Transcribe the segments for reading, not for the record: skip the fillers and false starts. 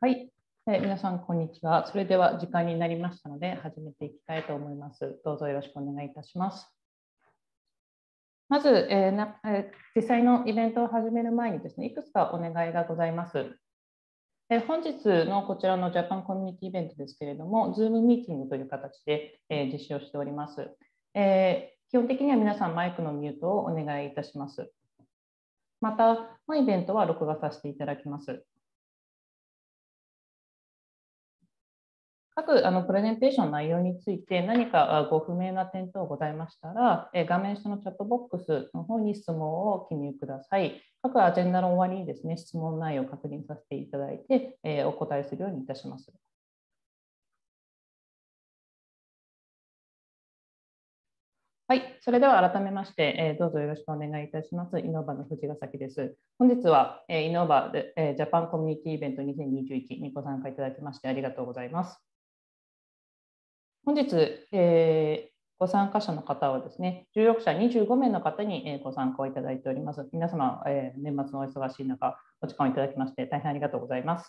はい、皆さん、こんにちは。それでは時間になりましたので、始めていきたいと思います。どうぞよろしくお願いいたします。まず、実際のイベントを始める前にですね、いくつかお願いがございます。本日のこちらのジャパンコミュニティイベントですけれども、Zoom ミーティングという形で実施をしております。基本的には皆さん、マイクのミュートをお願いいたします。また、本イベントは録画させていただきます。各プレゼンテーションの内容について何かご不明な点等ございましたら、画面下のチャットボックスの方に質問を記入ください。各アジェンダの終わりにですね、質問内容を確認させていただいて、お答えするようにいたします。はい、それでは改めまして、どうぞよろしくお願いいたします。イノーバの藤ヶ崎です。本日はイノーバジャパンコミュニティイベント2021にご参加いただきましてありがとうございます。本日、ご参加者の方はですね、16社25名の方にご参加をいただいております。皆様、年末のお忙しい中、お時間をいただきまして大変ありがとうございます。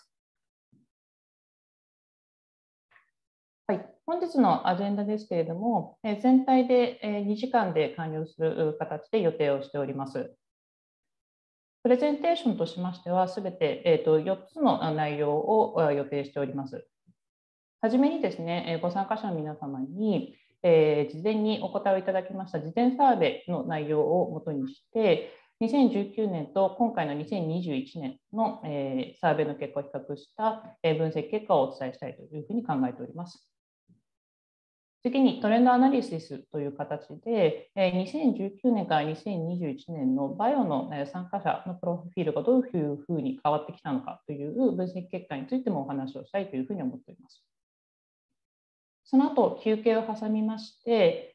はい、本日のアジェンダですけれども、全体で2時間で完了する形で予定をしております。プレゼンテーションとしましては、すべて4つの内容を予定しております。はじめにですね、ご参加者の皆様に、事前にお答えをいただきました事前サーベイの内容をもとにして、2019年と今回の2021年の、サーベイの結果を比較した分析結果をお伝えしたいというふうに考えております。次にトレンドアナリシスという形で、2019年から2021年のバイオの参加者のプロフィールがどういうふうに変わってきたのかという分析結果についてもお話をしたいというふうに思っております。その後、休憩を挟みまして、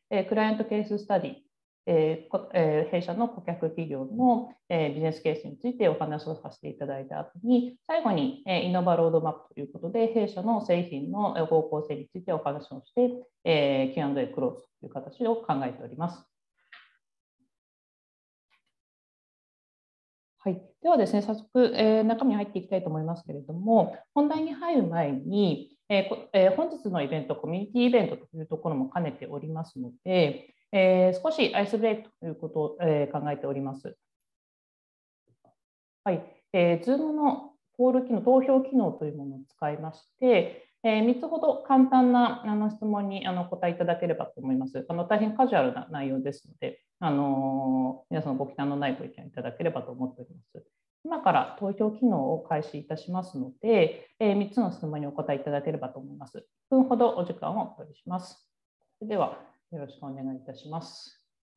クライアントケーススタディ、弊社の顧客企業のビジネスケースについてお話をさせていただいた後に、最後にイノバロードマップということで、弊社の製品の方向性についてお話をして、Q&A クローズという形を考えております。はい、ではですね、早速、中身に入っていきたいと思いますけれども、本題に入る前に、本日のイベント、コミュニティイベントというところも兼ねておりますので、少しアイスブレイクということを、考えております。はい、Zoom のポール機能、投票機能というものを使いまして、3つほど簡単な質問に答えいただければと思います。大変カジュアルな内容ですので、皆さんご負担のないご意見をいただければと思っております。今から投票機能を開始いたしますので、3つの質問にお答えいただければと思います。1分ほどお時間をお取りします。それではよろしくお願いいたします。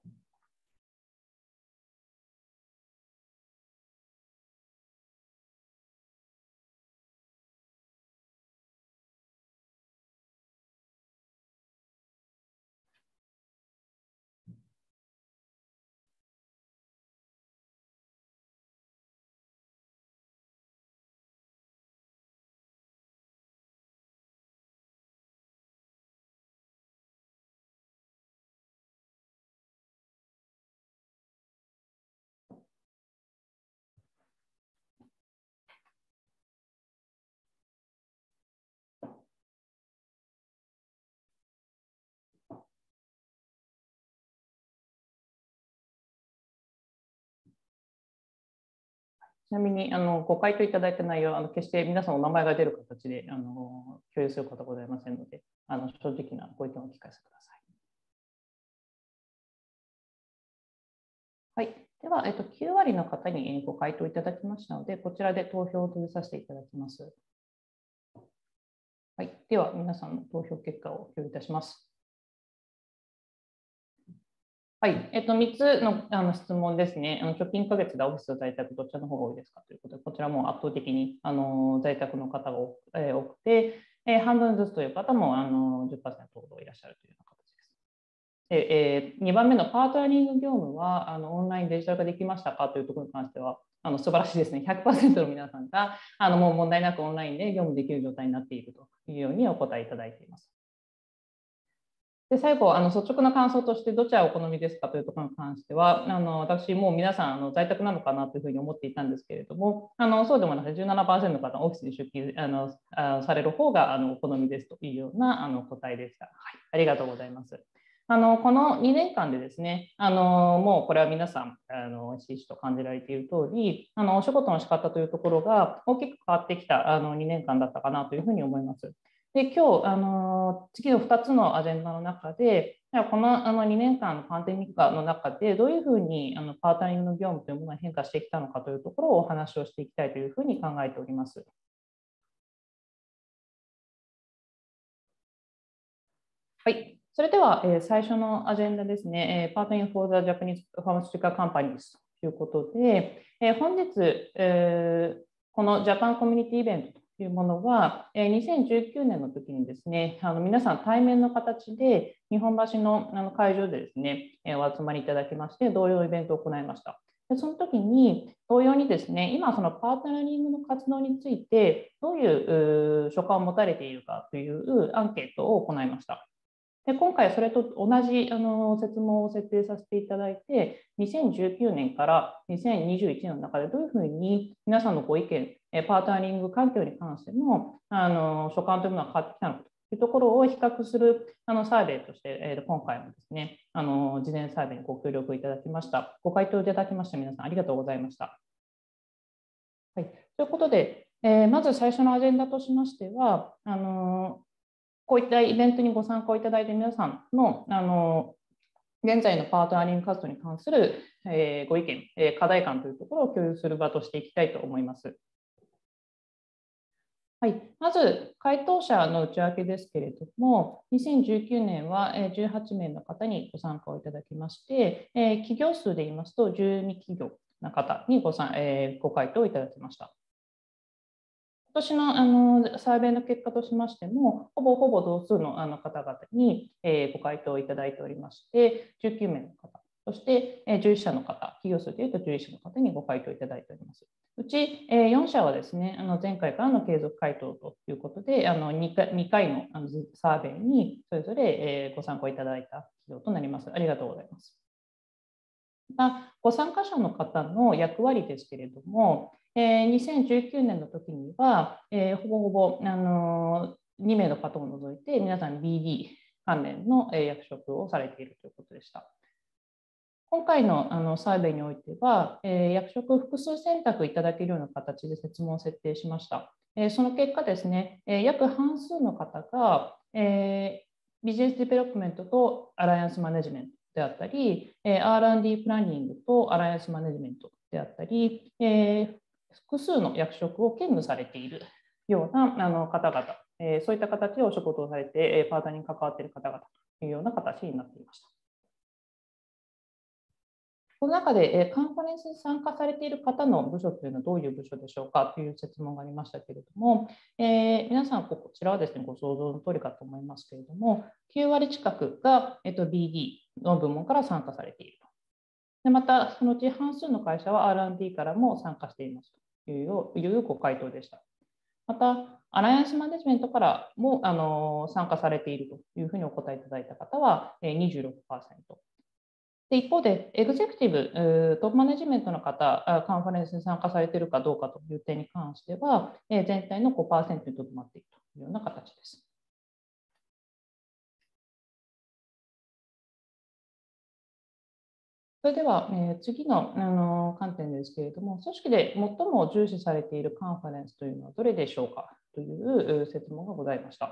ちなみにご回答いただいた内容は決して皆さんお名前が出る形で共有することはございませんので、正直なご意見をお聞かせください。はい、では、9割の方にご回答いただきましたので、こちらで投票を閉じさせていただきます。はい、では、皆さんの投票結果を共有いたします。はい、3つの質問ですね。直近1ヶ月でオフィス在宅どちらの方が多いですかということで、こちらも圧倒的に在宅の方が多くて、半分ずつという方も10%ほどいらっしゃるというような形です。で2番目のパートナリング業務はオンラインデジタル化できましたかというところに関しては、素晴らしいですね。100% の皆さんがもう問題なくオンラインで業務できる状態になっているというようにお答えいただいています。 で最後、率直な感想としてどちらお好みですかというところに関しては、私、もう皆さん在宅なのかなというふうに思っていたんですけれども、そうでもなくて17%の方がオフィスに出勤される方がお好みですというような答えでした。はい、ありがとうございます。この2年間でですね、もうこれは皆さんひしひしと感じられている通り、お仕事の仕方というところが大きく変わってきた2年間だったかなというふうに思います。で今日次の2つのアジェンダの中で、この2年間のパンデミックの中で、どういうふうにパートナリングの業務というものが変化してきたのかというところをお話をしていきたいというふうに考えております。はい、それでは最初のアジェンダですね、パートナリング for the Japanese Pharmaceutical Companies ということで、本日、このジャパンコミュニティイベントというものは、2019年の時にですね、皆さん対面の形で日本橋の会場でですね、お集まりいただきまして、同様のイベントを行いました。でその時に同様にですね、今そのパートナリングの活動についてどういう所感を持たれているかというアンケートを行いました。で今回それと同じ設問を設定させていただいて、2019年から2021年の中でどういうふうに皆さんのご意見、パートナリング環境に関しての所感というものが変わってきたのかというところを比較するサーベイとして、今回もですね、事前サーベイにご協力いただきました。ご回答いただきまして皆さんありがとうございました。はい、ということで、まず最初のアジェンダとしましては、こういったイベントにご参加いただいた皆さんの現在のパートナリング活動に関するご意見、課題感というところを共有する場としていきたいと思います。はい、まず、回答者の内訳ですけれども、2019年は18名の方にご参加をいただきまして、企業数で言いますと12企業の方にご回答いただきました。今年のサーベイの結果としましても、ほぼ同数の方々にご回答いただいておりまして、19名の方、そして11社の方、企業数でいうと11社の方にご回答いただいております。うち4社はですね、前回からの継続回答ということで、2回のサーベイにそれぞれご参考いただいた企業となります。ありがとうございます。ご参加者の方の役割ですけれども、2019年の時には、ほぼ2名の方を除いて皆さん BD 関連の役職をされているということでした。今回のサーベイにおいては、役職を複数選択いただけるような形で設問を設定しました。その結果ですね、約半数の方が、ビジネスディベロップメントとアライアンスマネジメントであったり、R&D プランニングとアライアンスマネジメントであったり、複数の役職を兼務されているような方々、そういった形でお仕事をされて、パートナーに関わっている方々というような形になっていました。この中でカンファレンスに参加されている方の部署というのはどういう部署でしょうかという質問がありましたけれども、皆さんこちらはですね、ご想像の通りかと思いますけれども、9割近くが、BD の部門から参加されていると。でまた、そのうち半数の会社は R&D からも参加していますというご回答でした。また、アライアンスマネジメントからも参加されているというふうにお答えいただいた方は26%。で一方で、エグゼクティブ、トップマネジメントの方、カンファレンスに参加されているかどうかという点に関しては、全体の 5% にとどまっているというような形です。それでは、次の観点ですけれども、組織で最も重視されているカンファレンスというのはどれでしょうかという質問がございました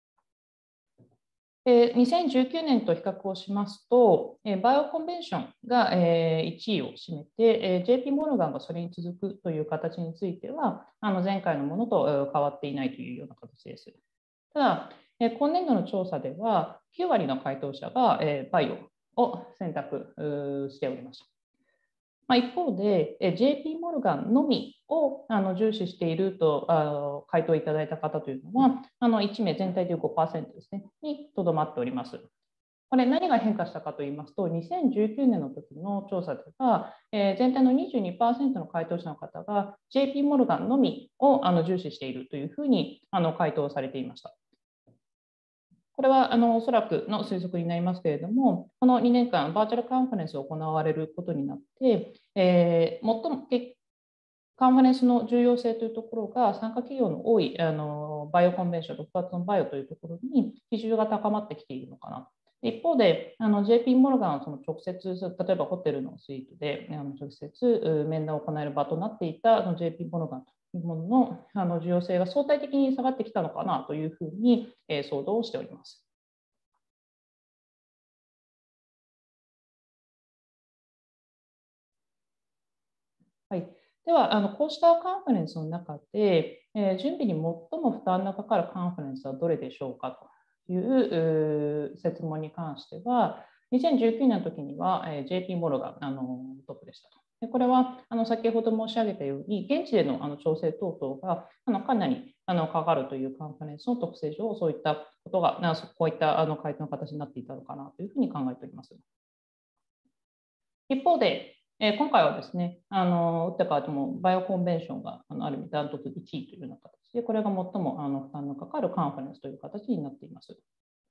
。2019年と比較をしますと、バイオコンベンションが1位を占めて、JP モルガンがそれに続くという形については、前回のものと変わっていないというような形です。ただ、今年度の調査では、9割の回答者がバイオを選択しておりました。一方で、JP モルガンのみを重視していると回答いただいた方というのは、1名全体でいう 5% ですね、にとどまっております。これ何が変化したかといいますと、2019年の時の調査では、全体の 22% の回答者の方が JP モルガンのみを重視しているというふうに回答されていました。 これはおそらくの推測になりますけれども、この2年間、バーチャルカンファレンスを行われることになって、最もカンファレンスの重要性というところが、参加企業の多いバイオコンベンション、6月のバイオというところに比重が高まってきているのかな。一方で、JP モルガンはその直接、例えばホテルのスイートで直接面談を行える場となっていたJP モルガンというものの重要性が相対的に下がってきたのかなというふうに想像しております。はい、ではこうしたカンファレンスの中で、準備に最も負担のかかるカンファレンスはどれでしょうかという設問に関しては、2019年の時には JP モルガントップでしたと。でこれは先ほど申し上げたように、現地での調整等々がかなりかかるというカンファレンスの特性上、そういったことが、こういった回答の形になっていたのかなというふうに考えております。一方で、今回はですね、打って変わってもバイオコンベンションがある意味ダントツ1位というような形で、これが最も負担のかかるカンファレンスという形になっています。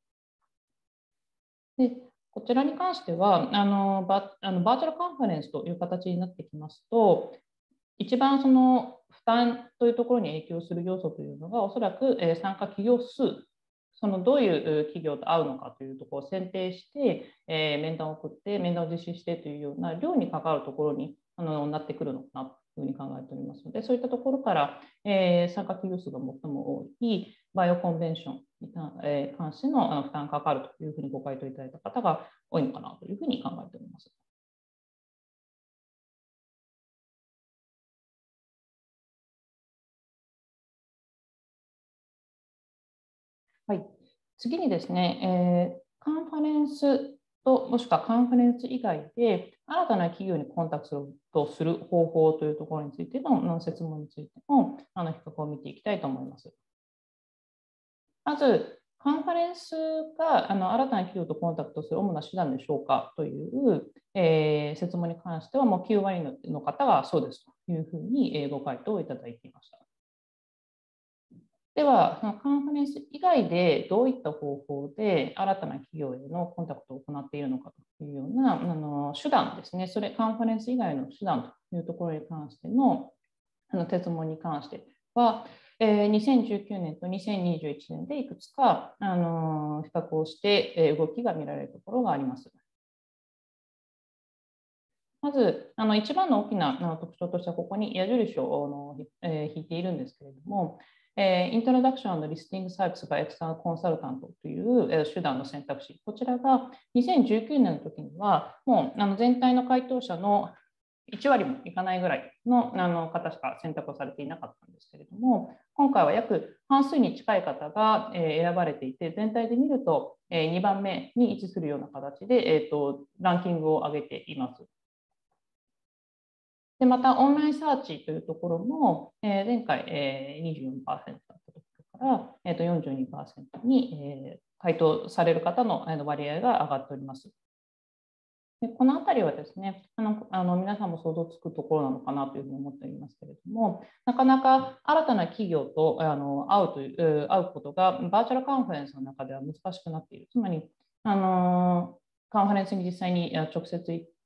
でこちらに関してはバーチャルカンファレンスという形になってきますと、一番その負担というところに影響する要素というのが、おそらく参加企業数、そのどういう企業と会うのかというところを選定して、面談を送って、面談を実施してというような量に関わるところになってくるのかなというふうに考えておりますので、そういったところから、参加企業数が最も多いバイオコンベンションに関しての負担がかかるというふうにご回答いただいた方が多いのかなというふうに考えております。はい、次にですね、カンファレンスともしくはカンファレンス以外で新たな企業にコンタクトする方法というところについての説問についても比較を見ていきたいと思います。まず、カンファレンスが新たな企業とコンタクトする主な手段でしょうかという、説問に関しては、もう9割の方がそうですというふうにご回答をいただいていました。では、そのカンファレンス以外でどういった方法で新たな企業へのコンタクトを行っているのかというような手段ですね、カンファレンス以外の手段というところに関しての設問に関しては、2019年と2021年でいくつか比較をして動きが見られるところがあります。まず、一番の大きな特徴としては、ここに矢印を引いているんですけれども、イントロダクションリスティングサービスバイエクスターナルコンサルタントという手段の選択肢、こちらが2019年の時には、もう全体の回答者の1割もいかないぐらいの方しか選択をされていなかったんですけれども、今回は約半数に近い方が選ばれていて、全体で見ると2番目に位置するような形でランキングを上げています。でまた、オンラインサーチというところも、前回24%だったところから42%に回答される方の割合が上がっております。でこのあたりはですね、皆さんも想像つくところなのかなというふうに思っておりますけれども、なかなか新たな企業と会うことがバーチャルカンファレンスの中では難しくなっている。つまり、カンファレンスに実際に直接行って、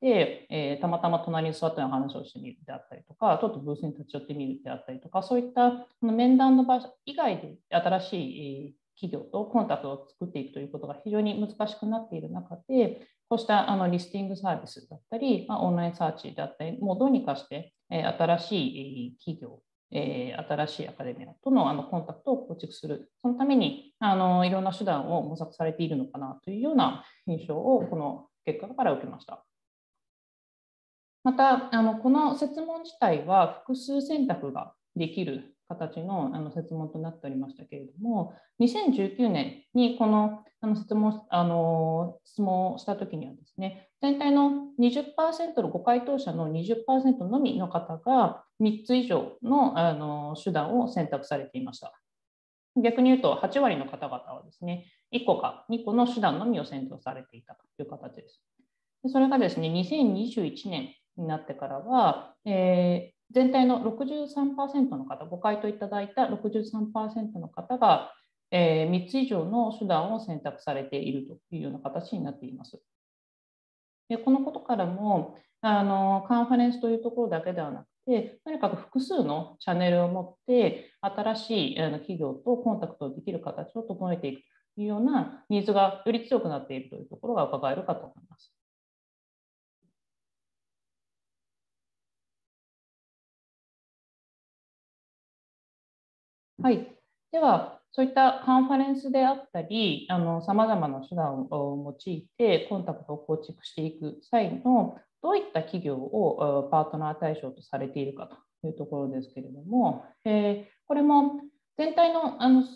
たまたま隣に座っての話をしてみるであったりとか、ちょっとブースに立ち寄ってみるであったりとか、そういった面談の場以外で新しい企業とコンタクトを作っていくということが非常に難しくなっている中で、こうしたリスティングサービスだったり、オンラインサーチだったり、もうどうにかして新しい企業、新しいアカデミアとのコンタクトを構築する、そのためにいろんな手段を模索されているのかなというような印象をこの結果から受けました。また、この設問自体は複数選択ができる形の設問となっておりましたけれども、2019年にこの質問をしたときにはですね、全体の20%のご回答者の20%のみの方が3つ以上の手段を選択されていました。逆に言うと、8割の方々はですね、1個か2個の手段のみを選択されていたという形です。それがですね、2021年になってからは、全体の63%の方、ご回答いただいた63%の方が、 3つ以上の手段を選択されているというような形になっています。でこのことからもカンファレンスというところだけではなくて、とにかく複数のチャンネルを持って新しい企業とコンタクトできる形を整えていくというようなニーズがより強くなっているというところが伺えるかと思います。はい。では、そういったカンファレンスであったり、さまざまな手段を用いてコンタクトを構築していく際の、どういった企業をパートナー対象とされているかというところですけれども、これも全体の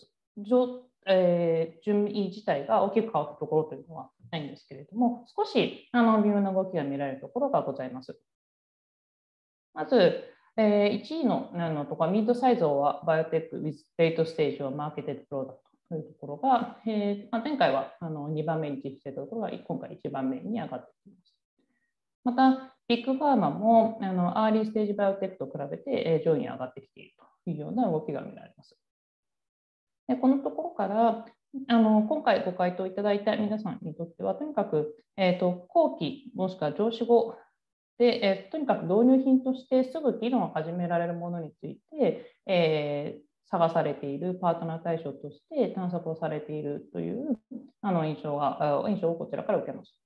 順位自体が大きく変わったところというのはないんですけれども、少し微妙な動きが見られるところがございます。まず、1位のところ、ミッドサイズはバイオテック with late stage or marketed product というところが、前回は2番目に位置していたところが今回1番目に上がってきます。また、ビッグファーマもアーリーステージバイオテックと比べて上位に上がってきているというような動きが見られます。でこのところから今回ご回答いただいた皆さんにとっては、とにかく、後期もしくは上司後で、とにかく導入品としてすぐ議論を始められるものについて、探されているパートナー対象として探索をされているという印象をこちらから受けました。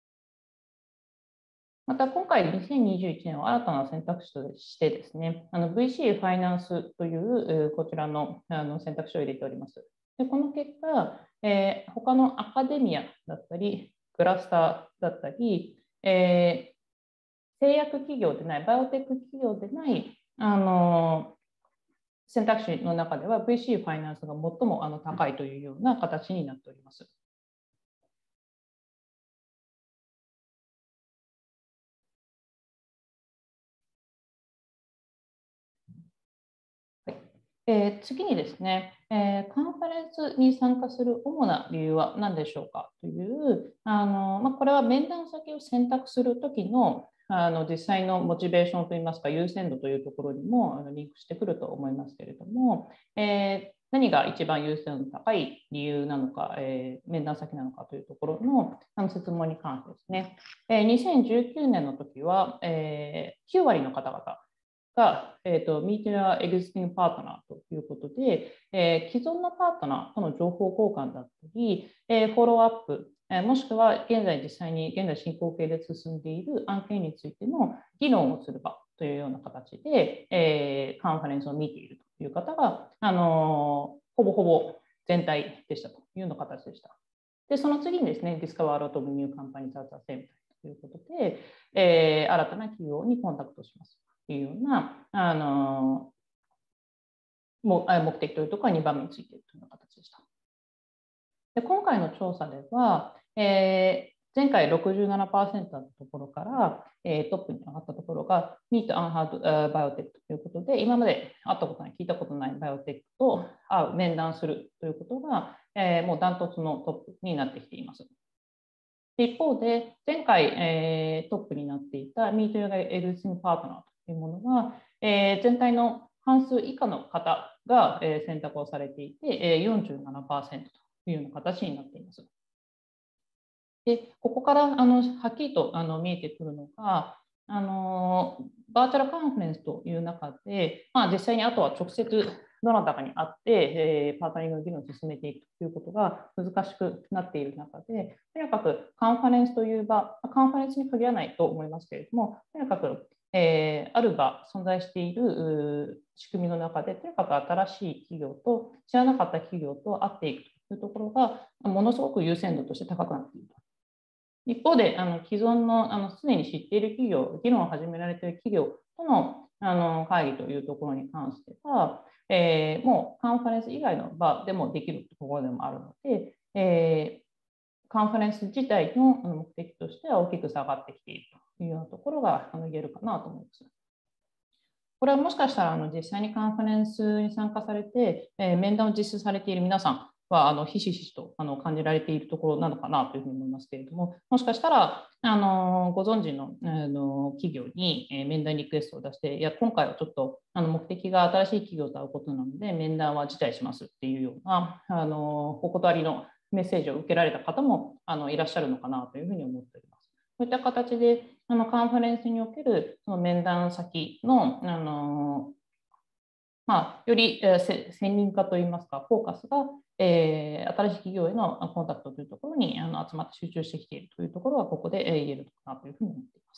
また今回2021年を新たな選択肢としてですね、VC ファイナンスというこちらの選択肢を入れております。でこの結果、他のアカデミアだったり、クラスターだったり、製薬企業でない、バイオテック企業でない選択肢の中では VC ファイナンスが最も高いというような形になっております。次にですね、カンファレンスに参加する主な理由は何でしょうかというこれは面談先を選択するときの実際のモチベーションといいますか優先度というところにもリンクしてくると思いますけれども、何が一番優先度の高い理由なのか、面談先なのかというところの質問に関してですね、2019年の時は、9割の方々が、Meet Your Existing Partner ということで、既存のパートナーとの情報交換だったり、フォローアップ、もしくは現在進行形で進んでいる案件についての議論をする場というような形で、カンファレンスを見ているという方が、ほぼほぼ全体でしたというような形でした。で、その次にですね、Discover a lot of new companies at the same time ということで、新たな企業にコンタクトします。というような目的というところが2番目についているというような形でした。で今回の調査では、前回67%だったところから、トップに上がったところが Meet Unheard Biotech ということで、今まで会ったことない、聞いたことないバイオテックと面談するということが、もうダントツのトップになってきています。一方で、前回、トップになっていた Meet Your Existing Partner というものは、全体の半数以下の方が、選択をされていて、47% というような形になっています。でここからはっきりと見えてくるのが、バーチャルカンファレンスという中で、実際にあとは直接どなたかに会って、パートナリングの議論を進めていくということが難しくなっている中で、とにかくカンファレンスという場、カンファレンスに限らないと思いますけれども、とにかく、ある場、存在している仕組みの中で、とにかく新しい企業と知らなかった企業と会っていくというところが、ものすごく優先度として高くなっていると。一方で、既存のすでに知っている企業、議論を始められている企業との会議というところに関しては、もうカンファレンス以外の場でもできるところでもあるので、カンファレンス自体の目的としては大きく下がってきているというようなところが言えるかなと思います。これはもしかしたら実際にカンファレンスに参加されて、面談を実施されている皆さんはひしひしと感じられているところなのかなというふうに思いますけれども、もしかしたらご存知の企業に面談リクエストを出して、いや、今回はちょっと目的が新しい企業と会うことなので、面談は辞退しますっていうようなお断りのメッセージを受けられた方もいらっしゃるのかなというふうに思っております。そういった形でカンファレンスにおけるその面談先のより専任化といいますか、フォーカスが、新しい企業へのコンタクトというところに集まって集中してきているというところは、ここで言えるかなというふうに思っています。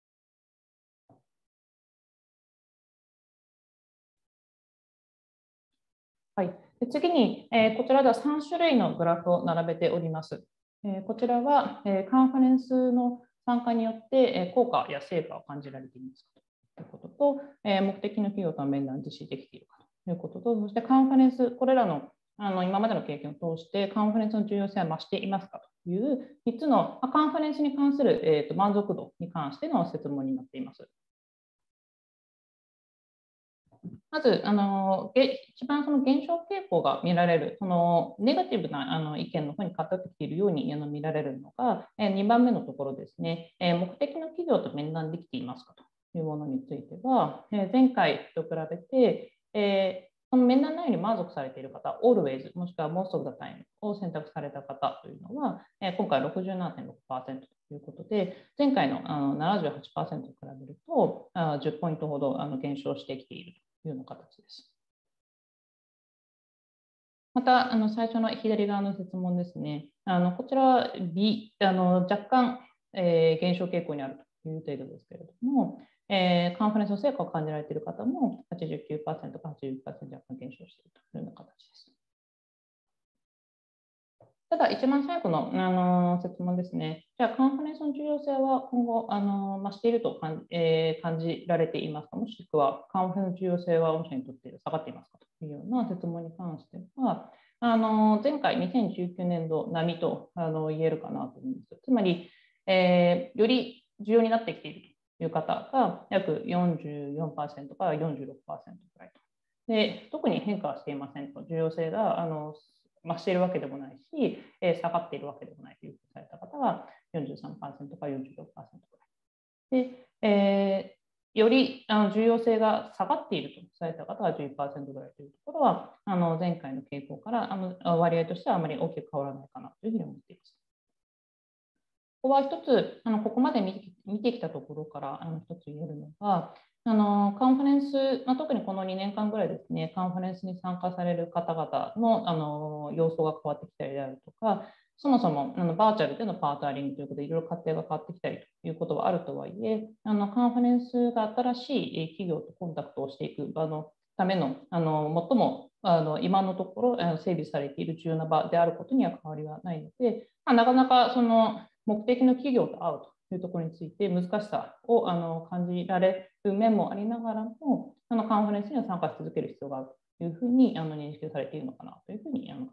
はい、で次に、こちらでは3種類のグラフを並べております。こちらは、カンファレンスの参加によって、効果や成果を感じられていますかということと、目的の企業との面談を実施できているかということと、そしてカンファレンス、これらの今までの経験を通して、カンファレンスの重要性は増していますかという3つのカンファレンスに関する、満足度に関しての説問になっています。まず一番その減少傾向が見られる、そのネガティブな意見の方に偏ってきているように見られるのが、2番目のところですね、目的の企業と面談できていますかというものについては、前回と比べて、その面談内容に満足されている方、always もしくは most of the time を選択された方というのは、今回 67.6% ということで、前回の78% と比べると10ポイントほど減少してきているというような形です。また、最初の左側の設問ですね。こちらは若干、減少傾向にあるという程度ですけれども、カンファレンスの成果を感じられている方も 89% か 80% 若干減少しているというような形です。ただ、一番最後の、設問ですね。じゃあ、カンファレンスの重要性は今後増していると感じられていますか、もしくはカンファレンスの重要性は御社にとって下がっていますかというような設問に関しては、前回2019年度並みと言えるかなと思います。つまり、より重要になってきているという方が約44%から46%くらいと。で、特に変化はしていませんと、重要性が増しているわけでもないし、下がっているわけでもないというふうにされた方は 43% から 46% くらい。で、より重要性が下がっているとされた方は 11% ぐらいというところは、前回の傾向から割合としてはあまり大きく変わらないかなというふうに思っています。ここは一つ、ここまで見てきたところから一つ言えるのが、カンファレンス、特にこの2年間ぐらいですね、カンファレンスに参加される方々の様相が変わってきたりであるとか、そもそもバーチャルでのパートナリングということで、いろいろ過程が変わってきたりということはあるとはいえ、カンファレンスが新しい企業とコンタクトをしていく場のための、最も今のところ整備されている重要な場であることには変わりはないので、なかなかその目的の企業と会うというところについて難しさを感じられる面もありながらも、カンファレンスには参加し続ける必要があるというふうに認識されているのかなというふうに考えます。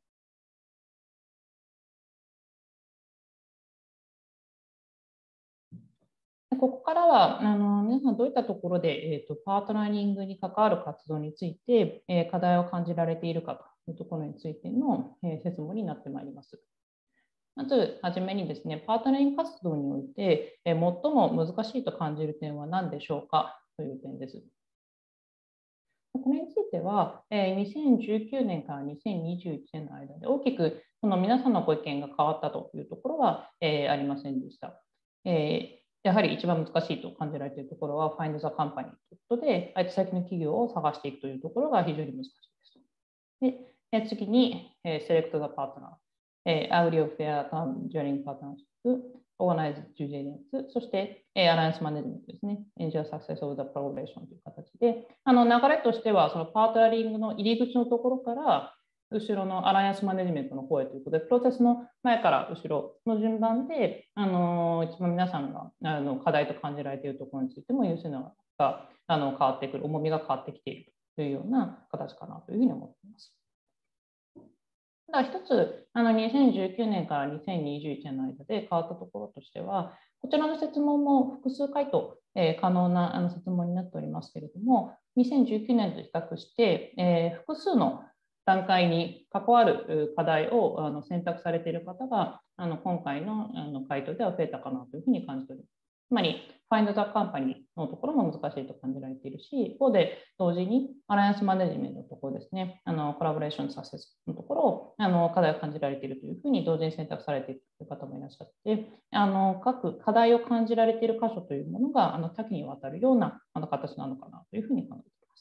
ここからは皆さんどういったところで、パートナリングに関わる活動について、課題を感じられているかというところについての、説問になってまいります。まずはじめにですね、パートナリング活動において、最も難しいと感じる点は何でしょうかという点です。これについては、2019年から2021年の間で大きくこの皆さんのご意見が変わったというところは、ありませんでした。やはり一番難しいと感じられているところは、Find the Company ということで、相手先の企業を探していくというところが非常に難しいです。で、次に、Select the Partner。Agree of Fair Term During Partnership、Organize Due Diligence、そして、Alliance Management ですね。Ensure Success of the Collaboration という形で、流れとしては、そのパートナリングの入り口のところから、後ろのアライアンスマネジメントの方へということで、プロセスの前から後ろの順番で、一番皆さんが課題と感じられているところについても、優先が変わってくる、重みが変わってきているというような形かなというふうに思っています。ただ一つ、2019年から2021年の間で変わったところとしては、こちらの設問も複数回答、可能な設問になっておりますけれども、2019年と比較して、複数の段階に関わる課題を選択されている方が今回の回答では増えたかなというふうに感じております。つまり、Find the Company のところも難しいと感じられているし、一方で同時にアライアンスマネジメントのところですね、コラボレーションサクセスのところを課題を感じられているというふうに同時に選択されているという方もいらっしゃって、各課題を感じられている箇所というものが多岐にわたるような形なのかなというふうに考えています。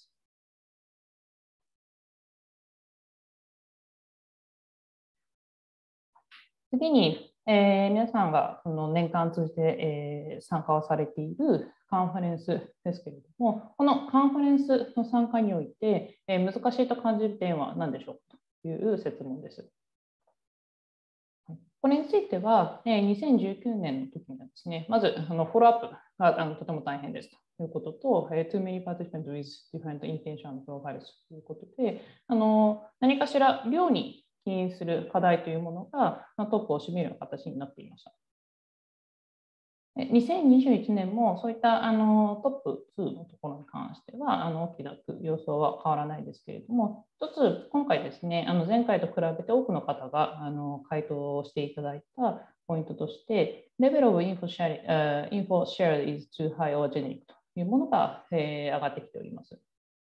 次に、皆さんがその年間通じて、参加をされているカンファレンスですけれども、このカンファレンスの参加において、難しいと感じる点は何でしょうかという質問です。これについては、2019年の時にはですね、まずフォローアップがとても大変ですということと、too many participants with different intention profiles ということで、何かしら量に起因する課題というものがトップを占めるような形になっていました。2021年もそういったトップ2のところに関しては大きな様相は変わらないですけれども、一つ今回ですね、前回と比べて多くの方が回答をしていただいたポイントとして、Level of info shared is too high or generic というものが上がってきております。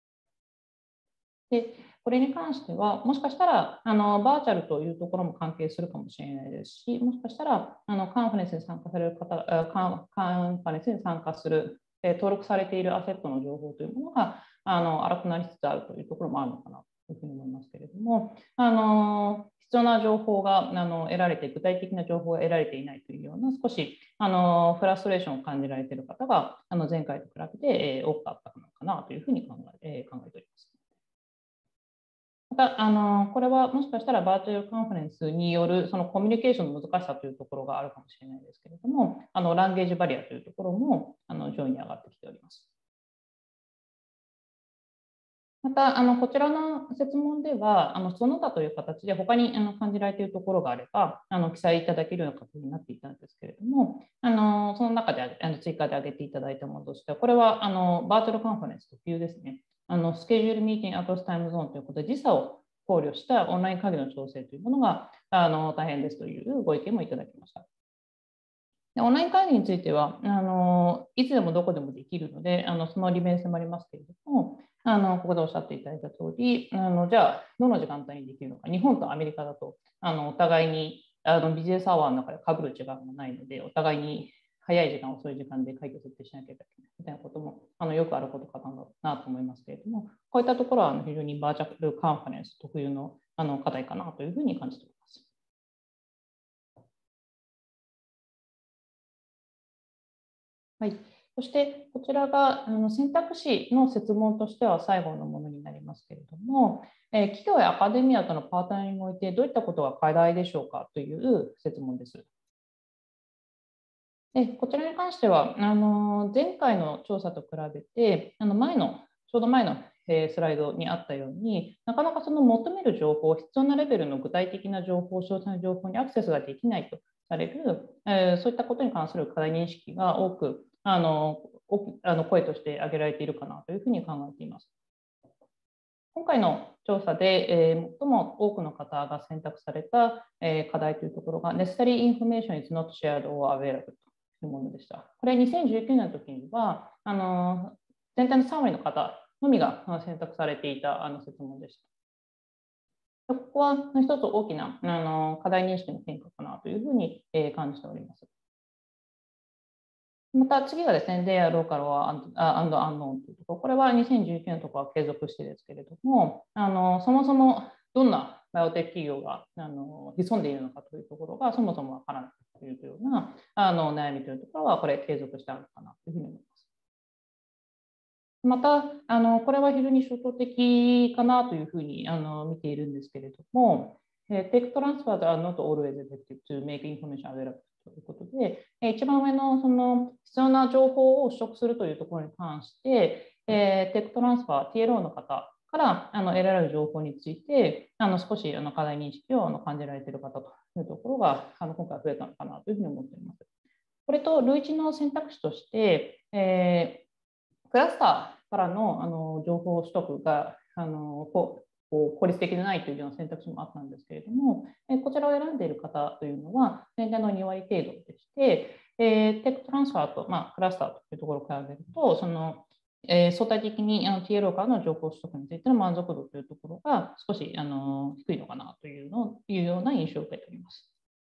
でこれに関しては、もしかしたらバーチャルというところも関係するかもしれないですし、もしかしたらカンファレンスに参加される方、カンファレンスに参加する、登録されているアセットの情報というものが荒くなりつつあるというところもあるのかなというふうに思いますけれども、必要な情報が得られて、具体的な情報が得られていないというような、少しフラストレーションを感じられている方が前回と比べて多かったのかなというふうに考えております。またこれはもしかしたらバーチャルカンファレンスによるそのコミュニケーションの難しさというところがあるかもしれないですけれども、ランゲージバリアというところも上位に上がってきております。またこちらの設問ではその他という形で他に感じられているところがあれば記載いただけるような形になっていたんですけれども、その中で追加で挙げていただいたものとしては、これはバーチャルカンファレンス特有ですね。スケジュールミーティングアクロスタイムゾーンということで、時差を考慮したオンライン会議の調整というものが大変ですというご意見もいただきました。でオンライン会議についてはいつでもどこでもできるので、その利便性もありますけれども、ここでおっしゃっていただいた通り、じゃあ、どの時間帯にできるのか、日本とアメリカだとお互いにビジネスアワーの中で被る時間がないので、お互いに早い時間、遅い時間で会議を設定しなきゃいけないみたいなこともよくあることかなと思いますけれども、こういったところは非常にバーチャルカンファレンス特有の課題かなというふうに感じております。はい、そしてこちらが選択肢の設問としては最後のものになりますけれども、企業やアカデミアとのパートナーにおいてどういったことが課題でしょうかという設問です。でこちらに関しては前回の調査と比べてちょうど前のスライドにあったように、なかなかその求める情報、必要なレベルの具体的な情報、詳細な情報にアクセスができないとされる、そういったことに関する課題認識が多く声として挙げられているかなというふうに考えています。今回の調査で、最も多くの方が選択された、課題というところが Necessary information is not shared or available というものでした。これ2019年の時には全体の3割の方のみが選択されていた設問でした。ここは一つ大きな課題認識の変化かなというふうに感じております。また次がですね、They are local and unknown というところ、これは2019年のところは継続してですけれども、そもそもどんなバイオテック企業が潜んでいるのかというところがそもそもわからないというような悩みというところは、これ継続してあるのかなというふうに思います。またこれは非常に象徴的かなというふうに見ているんですけれども、Tech transfers are not always effective to make information available ということで、一番上のその必要な情報を取得するというところに関して、テックトランスファー、TLO の方から得られる情報について、少し課題認識を感じられている方というところが今回増えたのかなというふうに思っています。これと類似の選択肢として、クラスターからの情報取得がこう効率的でないというような選択肢もあったんですけれども、こちらを選んでいる方というのは、全体の2割程度でして、テックトランスファーと、クラスターというところを比べると、相対的にTLO からの情報取得についての満足度というところが少し低いのかなというような印象を受けております。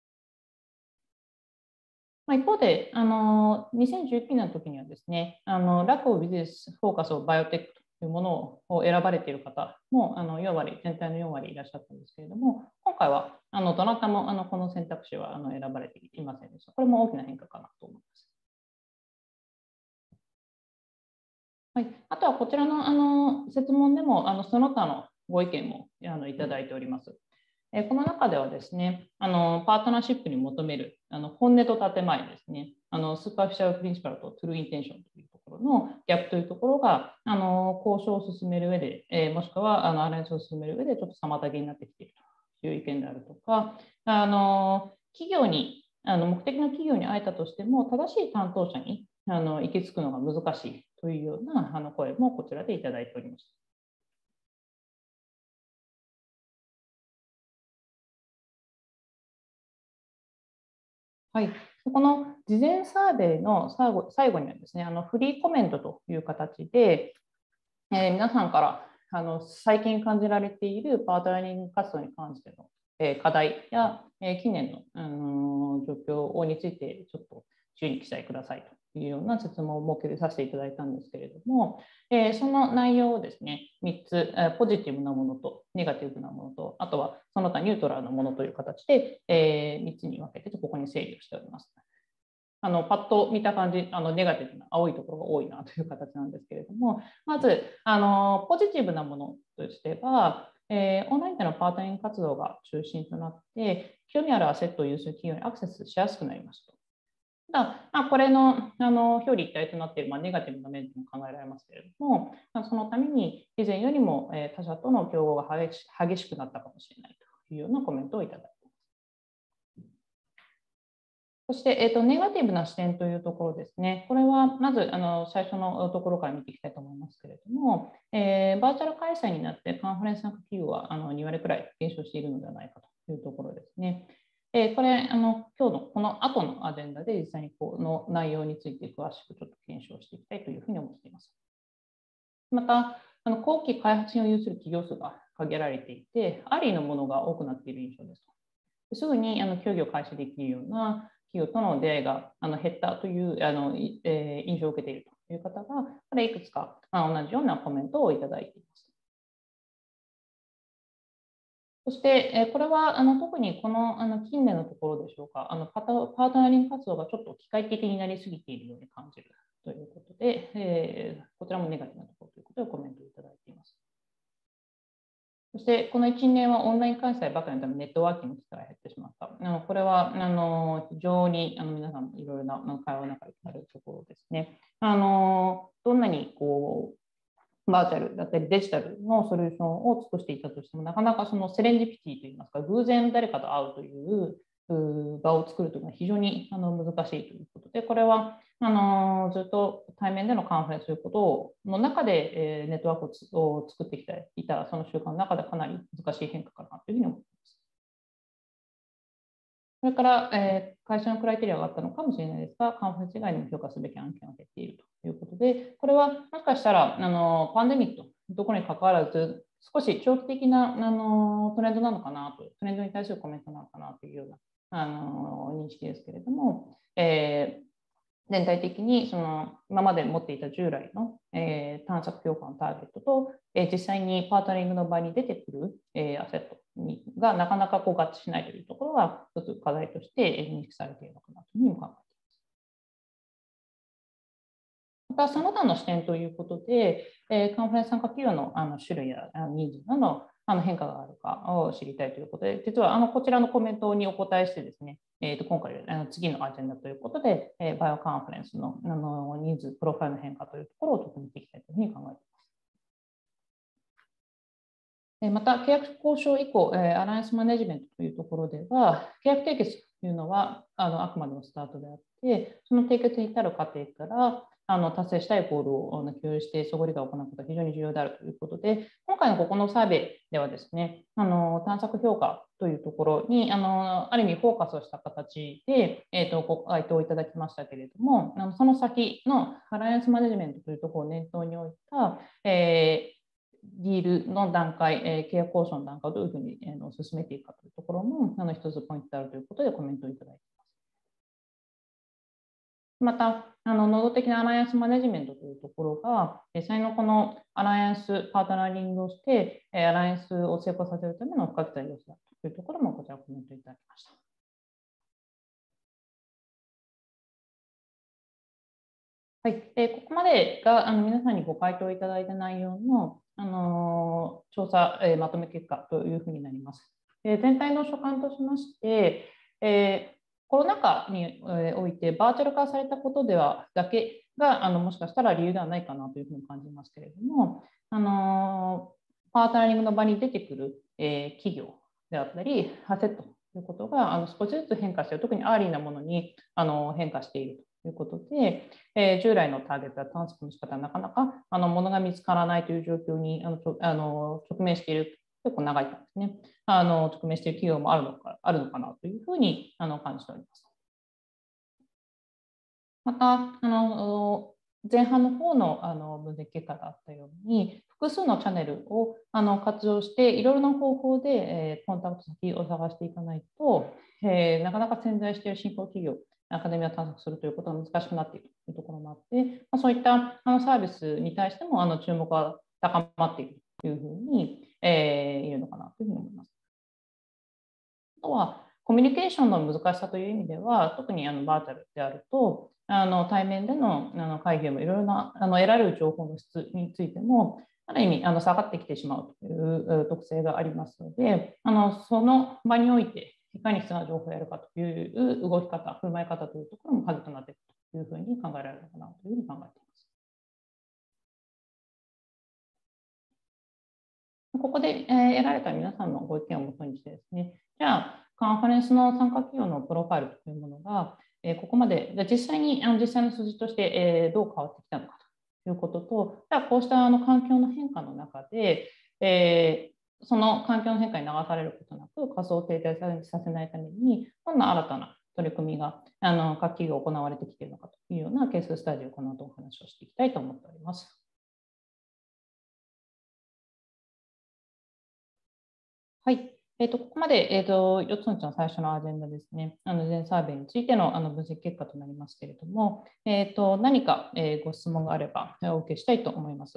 一方で、2019年の時にはですね、Lack of Business Focus of Biotech というものを選ばれている方も4割、全体の4割いらっしゃったんですけれども、今回はどなたもこの選択肢は選ばれていませんでした。これも大きな変化かなと思います。はい、あとはこちらの設問でもその他のご意見もいただいております。この中ではですね、パートナーシップに求める本音と建前ですね、スーパーフィシャルプリンシパルとトゥルーインテンションというところのギャップというところが交渉を進める上で、もしくはアライアンスを進める上でちょっと妨げになってきているという意見であるとか、企業に目的の企業に会えたとしても正しい担当者に行き着くのが難しいというような声もこちらでいただいております。はい、この事前サーベイの最後にはですね、フリーコメントという形で、皆さんから最近感じられているパートナリング活動に関しての課題や近年の状況についてちょっと注意記載くださいというような説問を設けさせていただいたんですけれども、その内容をですね、3つ、ポジティブなものとネガティブなものと、あとはその他ニュートラルなものという形で、3つに分けてここに整理をしております。パッと見た感じ、ネガティブな青いところが多いなという形なんですけれども、まず、ポジティブなものとしては、オンラインでのパートナリング活動が中心となって、興味あるアセットを有する企業にアクセスしやすくなりますと。ただ、これの表裏一体となっている、ネガティブな面も考えられますけれども、そのために以前よりも他社との競合が激しくなったかもしれないというようなコメントをいただいています。そして、ネガティブな視点というところですね。これはまず最初のところから見ていきたいと思いますけれども、バーチャル開催になってカンファレンス参加企業は2割くらい減少しているのではないかというところですね。これ今日のこの後のアジェンダで実際にこの内容について詳しくちょっと検証していきたいというふうに思っています。また、後期開発品を有する企業数が限られていて、ありのものが多くなっている印象です。すぐに協議を開始できるような企業との出会いが減ったという印象を受けているという方が、これいくつか同じようなコメントをいただいています。そして、これは特にこの近年のところでしょうか、パートナリング活動がちょっと機械的になりすぎているように感じるということで、こちらもネガティブなところということでコメントをいただいています。そして、この1、2年はオンライン開催ばかりのためネットワーキングの機会が減ってしまった。これは非常に皆さんいろいろな会話の中であるところですね。どんなにバーチャルだったりデジタルのソリューションを尽くしていたとしても、なかなかそのセレンディピティといいますか、偶然誰かと会うという場を作るというのは非常に難しいということで、これはずっと対面でのカンファレンスということの中でネットワークを作ってきていたその習慣の中でかなり難しい変化かなというふうに思います。それから、会社のクライテリアがあったのかもしれないですが、カンファレンス以外にも評価すべき案件が減っているということで、これはもしかしたらパンデミックのところに関わらず、少し長期的なトレンドなのかなと、トレンドに対するコメントなのかなというような認識ですけれども、全体的に今まで持っていた従来の、探索評価のターゲットと、実際にパートナリングの場に出てくる、アセットがなかなか合致しないというところが一つ課題として認識されているのかなというふうに考えています。また、その他の視点ということで、カンファレンス参加企業の種類やニーズなど変化があるかを知りたいということで、実はこちらのコメントにお答えしてですね、今回次のアジェンダということで、バイオカンファレンスのニーズ、プロファイルの変化というところをちょっと見ていきたいというふうに考えています。また、契約交渉以降、アライアンスマネジメントというところでは、契約締結というのはあくまでもスタートであって、その締結に至る過程から、 達成したいゴールを共有して、総合理解を行うことが非常に重要であるということで、今回のここのサーベイではですね、探索評価というところに、ある意味フォーカスをした形で、ご回答いただきましたけれども、その先のアライアンスマネジメントというところを念頭に置いた、ディールの段階、契約交渉の段階をどういうふうに進めていくかというところも一つポイントであるということでコメントをいただいています。また、能動的なアライアンスマネジメントというところが、実際のこのアライアンスパートナリングをして、アライアンスを成功させるための不可欠な要素だというところもこちらコメントいただきました。はい、ここまでが皆さんにご回答いただいた内容の、調査、まとめ結果というふうになります。全体の所感としまして、コロナ禍においてバーチャル化されたことではだけがもしかしたら理由ではないかなというふうに感じますけれども、パートナリングの場に出てくる、企業であったり、アセットということが少しずつ変化している、特にアーリーなものに変化しているということで、従来のターゲットや探索の仕方はなかなかものが見つからないという状況に直面している、結構長い間ですね、直面している企業もあるのかなというふうに感じております。また、前半の方の分析結果があったように、複数のチャンネルを活用して、いろいろな方法でコンタクト先を探していかないと、なかなか潜在している新興企業、アカデミアを探索するということが難しくなっているというところもあって、そういったサービスに対しても注目が高まっているというふうに言えるのかなというふうに思います。あとは、コミュニケーションの難しさという意味では、特にバーチャルであると、対面での会議もいろいろな得られる情報の質についても、ある意味下がってきてしまうという特性がありますので、その場において、いかに必要な情報をやるかという動き方、振る舞い方というところも鍵となっていくというふうに考えられるのかなというふうに考えています。ここで得られた皆さんのご意見をもとにしてですね、じゃあ、カンファレンスの参加企業のプロファイルというものが、ここまで実際の数字としてどう変わってきたのかということと、じゃあこうした環境の変化の中で、その環境の変化に流されることなく、仮想を停滞させないために、どんな新たな取り組みが各企業行われてきているのかというようなケーススタディをこの後お話をしていきたいと思っております。はい。ここまで、4つのうちの最初のアジェンダですね、全サーベイについての分析結果となりますけれども、何か、ご質問があればお受けしたいと思います。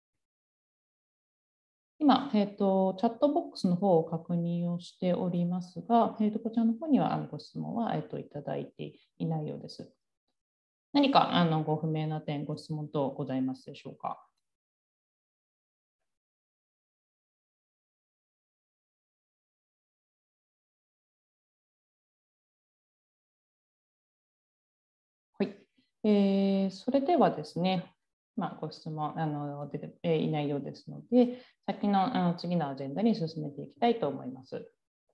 今、チャットボックスの方を確認をしておりますが、こちらの方にはご質問は、いただいていないようです。何かご不明な点、ご質問等ございますでしょうか。はい。それではですね、ご質問出ていないようですので、先の次のアジェンダに進めていきたいと思います。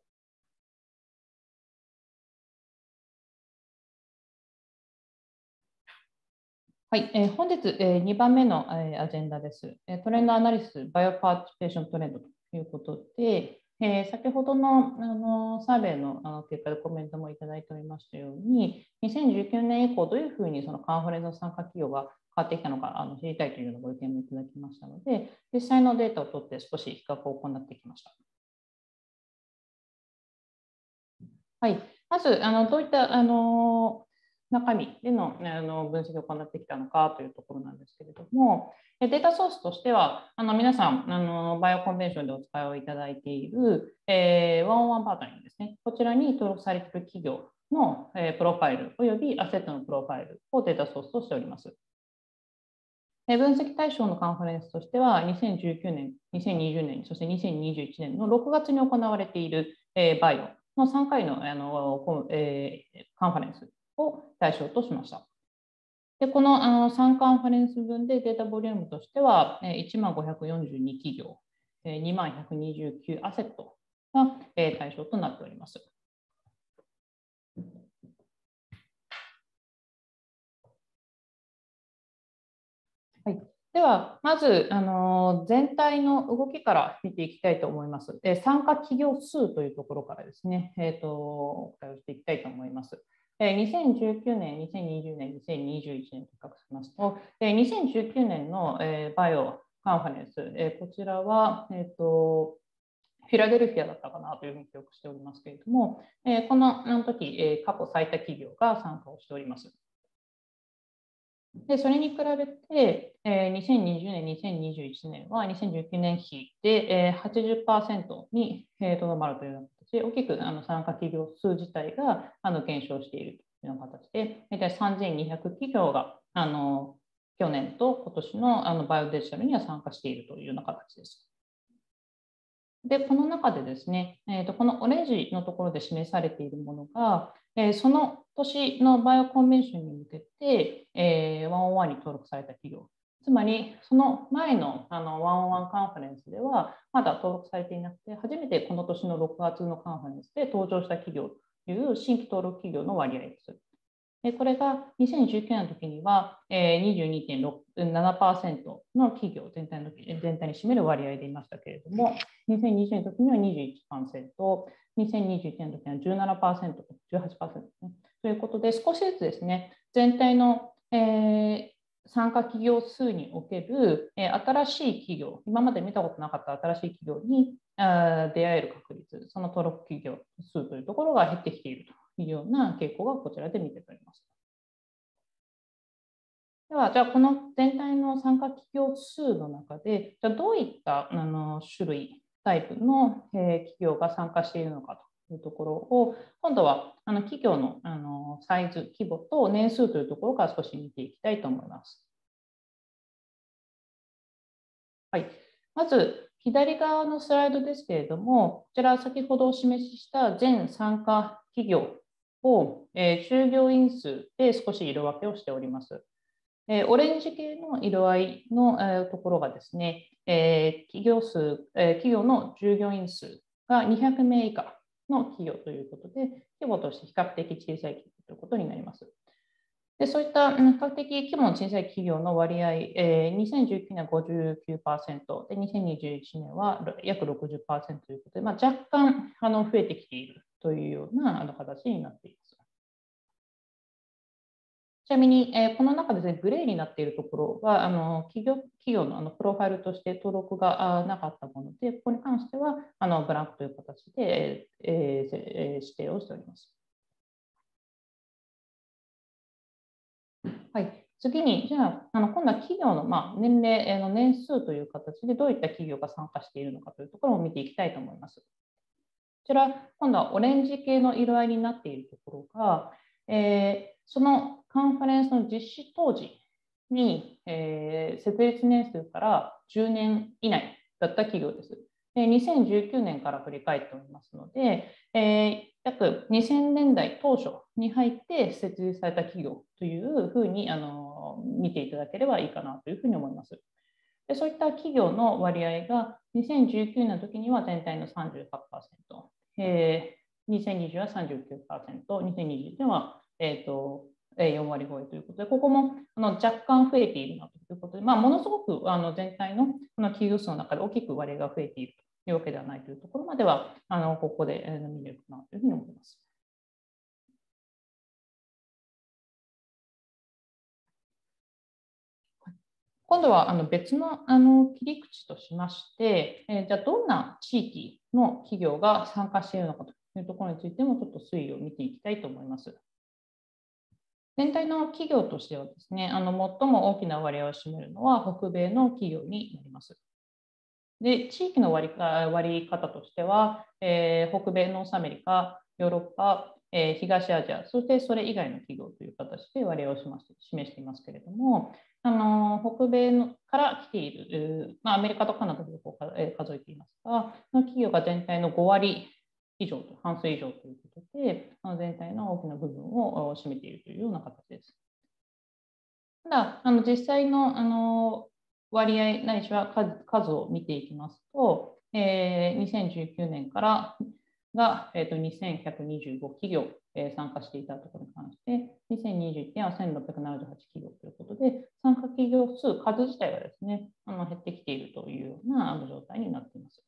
はい、本日、2番目の、アジェンダです。トレンドアナリシス、バイオパーティシペーショントレンドということで、先ほどのサーベイの結果でコメントもいただいておりましたように、2019年以降、どういうふうにそのカンファレンスの参加企業が変わってきたのか知りたいというようなご意見もいただきましたので、実際のデータを取って少し比較を行ってきました。はい、まずどういった中身での分析を行ってきたのかというところなんですけれども、データソースとしては、皆さんバイオコンベンションでお使いをいただいている、ワンオンワンパートナーですね、こちらに登録されている企業の、プロファイルおよびアセットのプロファイルをデータソースとしております。分析対象のカンファレンスとしては、2019年、2020年、そして2021年の6月に行われている、バイオの3回の、カンファレンスを対象としました。でこの3カンファレンス分でデータボリュームとしては、1542企業、2129アセットが対象となっております。 では、まず全体の動きから見ていきたいと思います。参加企業数というところからですね、お答えをしていきたいと思います。2019年、2020年、2021年と比較しますと、2019年のバイオカンファレンス、こちらは、フィラデルフィアだったかなというふうに記憶しておりますけれども、この時、過去最多企業が参加をしております。でそれに比べて、2020年、2021年は2019年比で、80% にとどまるというような形で、大きく参加企業数自体が減少しているというような形で、大体3200企業が去年と今年のバイオデジタルには参加しているというような形です。で、この中でですね、このオレンジのところで示されているものが、その年のバイオコンベンションに向けて、101に登録された企業。つまり、その前の101カンファレンスでは、まだ登録されていなくて、初めてこの年の6月のカンファレンスで登場した企業という新規登録企業の割合です。これが2019年の時には 22.7% の企業全体に占める割合でいましたけれども、2020年の時には 21%、2021年の時には 17%、18% ですね。ということで、少しずつですね、全体の、参加企業数における、新しい企業、今まで見たことなかった新しい企業に出会える確率、その登録企業数というところが減ってきているというような傾向がこちらで見て取れます。では、じゃあこの全体の参加企業数の中で、じゃあどういった種類、タイプの企業が参加しているのかというところを、今度は企業のサイズ、規模と年数というところから少し見ていきたいと思います。はい、まず、左側のスライドですけれども、こちら先ほどお示しした全参加企業を従業員数で少し色分けをしております。オレンジ系の色合いのところがですね、企業の従業員数が200名以下の企業ということで、規模として比較的小さい企業ということになります。でそういった比較的規模の小さい企業の割合、2019年は 59%、で2021年は約 60% ということで、若干増えてきているというような形になっています。ちなみに、この中ですね、グレーになっているところは、企業のプロファイルとして登録がなかったもので、ここに関してはブランクという形で、指定をしております。はい、次に、じゃあ、今度は企業の、年齢の年数という形で、どういった企業が参加しているのかというところを見ていきたいと思います。こちら、今度はオレンジ系の色合いになっているところが、そのカンファレンスの実施当時に、設立年数から10年以内だった企業です。2019年から振り返っておりますので、約2000年代当初に入って設立された企業というふうに見ていただければいいかなというふうに思います。でそういった企業の割合が2019年の時には全体の 38%、2020は 39%、2021年は、4割超えということで、ここも若干増えているなということで、ものすごく全体の企業数の中で大きく割合が増えているというわけではないというところまでは、ここで見れるかなというふうに思います。今度は別の切り口としまして、じゃあどんな地域の企業が参加しているのかというところについてもちょっと推移を見ていきたいと思います。全体の企業としてはですね、最も大きな割合を占めるのは北米の企業になります。で、地域の割り方としては、北米、ノースアメリカ、ヨーロッパ、東アジア、そしてそれ以外の企業という形で割合を示していますけれども、北米から来ている、アメリカとカナダで数えていますが、企業が全体の5割以上と、半数以上ということで、全体の大きな部分を占めているというような形です。ただ、実際の割合ないしは数を見ていきますと、2019年からが、2125企業、参加していたところに関して、 2021年は1678企業ということで、参加企業数、数自体がですね、減ってきているというような状態になっています。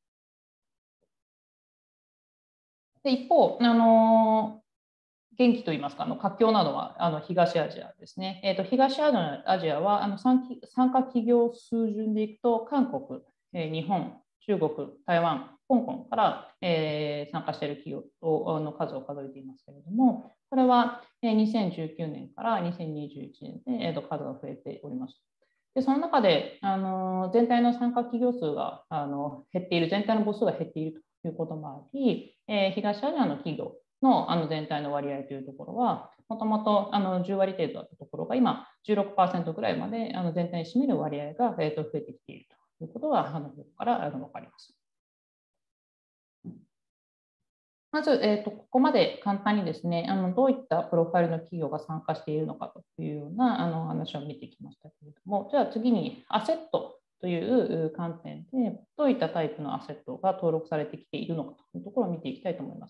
で一方、元気といいますか、活況などは東アジアですね。東アジアは参加企業数順でいくと、韓国、日本、中国、台湾、香港から、参加している企業の数を数えていますけれども、これは2019年から2021年で数が増えております。でその中で全体の参加企業数が減っている、全体の母数が減っているということもあり、東アジアの企業の全体の割合というところは、もともと10割程度だったところが、今16%ぐらいまで全体に占める割合が増えてきているということが、ここから分かります。まず、ここまで簡単にですね、どういったプロファイルの企業が参加しているのかというような話を見てきましたけれども、じゃあ次にアセットという観点で、どういったタイプのアセットが登録されてきているのかというところを見ていきたいと思います。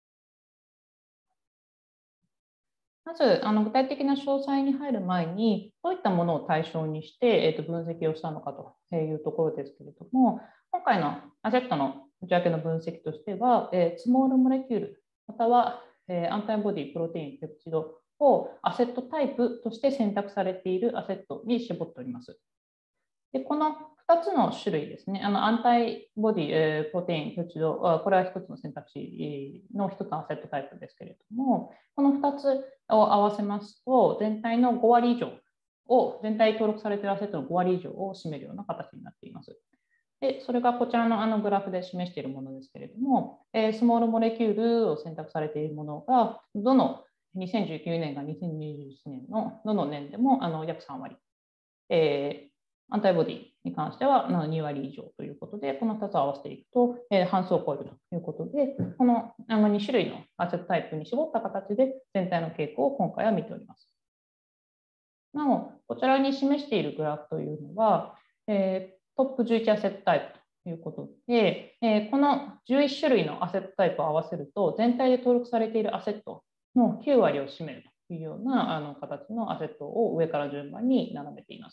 まず、具体的な詳細に入る前に、どういったものを対象にして、分析をしたのかというところですけれども、今回のアセットの内訳の分析としては、スモールモレキュール、またはアンタイボディ、プロテイン、ペプチドをアセットタイプとして選択されているアセットに絞っております。でこの2つの種類ですね、アンタイボディ、プロテイン、ペプチド、これは1つの選択肢の1つのアセットタイプですけれども、この2つを合わせますと、全体の5割以上を、全体登録されているアセットの5割以上を占めるような形になっています。でそれがこちらのグラフで示しているものですけれども、スモールモレキュールを選択されているものが、どの2019年が2021年のどの年でも約3割、アンタイボディに関しては2割以上ということで、この2つを合わせていくと、半数を超えるということで、この2種類のアセットタイプに絞った形で全体の傾向を今回は見ております。なお、こちらに示しているグラフというのは、トップ11アセットタイプということで、この11種類のアセットタイプを合わせると、全体で登録されているアセットの9割を占めるというような形のアセットを上から順番に並べています。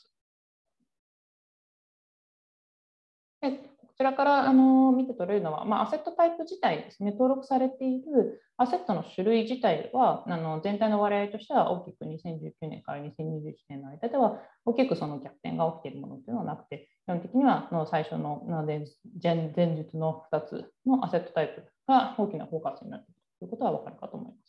でこちらから見て取れるのは、アセットタイプ自体ですね、登録されているアセットの種類自体は全体の割合としては大きく2019年から2021年の間では大きくその逆転が起きているものというのはなくて、基本的には最初の前述の2つのアセットタイプが大きなフォーカスになっているということは分かるかと思います。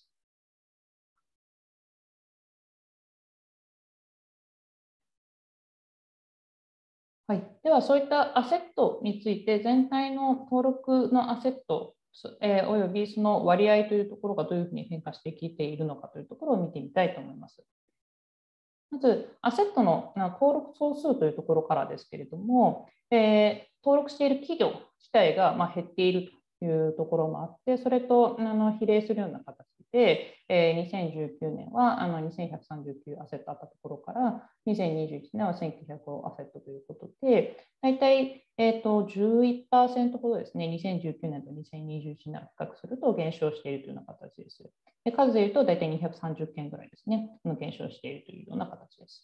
はい、では、そういったアセットについて、全体の登録のアセット、およびその割合というところがどういうふうに変化してきているのかというところを見てみたいと思います。まず、アセットの登録総数というところからですけれども、登録している企業自体が減っているというところもあって、それと比例するような形で、2019年は2139アセットあったところから、2021年は1900アセットということで、大体、11% ほどですね、2019年と2021年を比較すると減少しているというような形です。で数でいうと大体230件ぐらいですね、減少しているというような形です。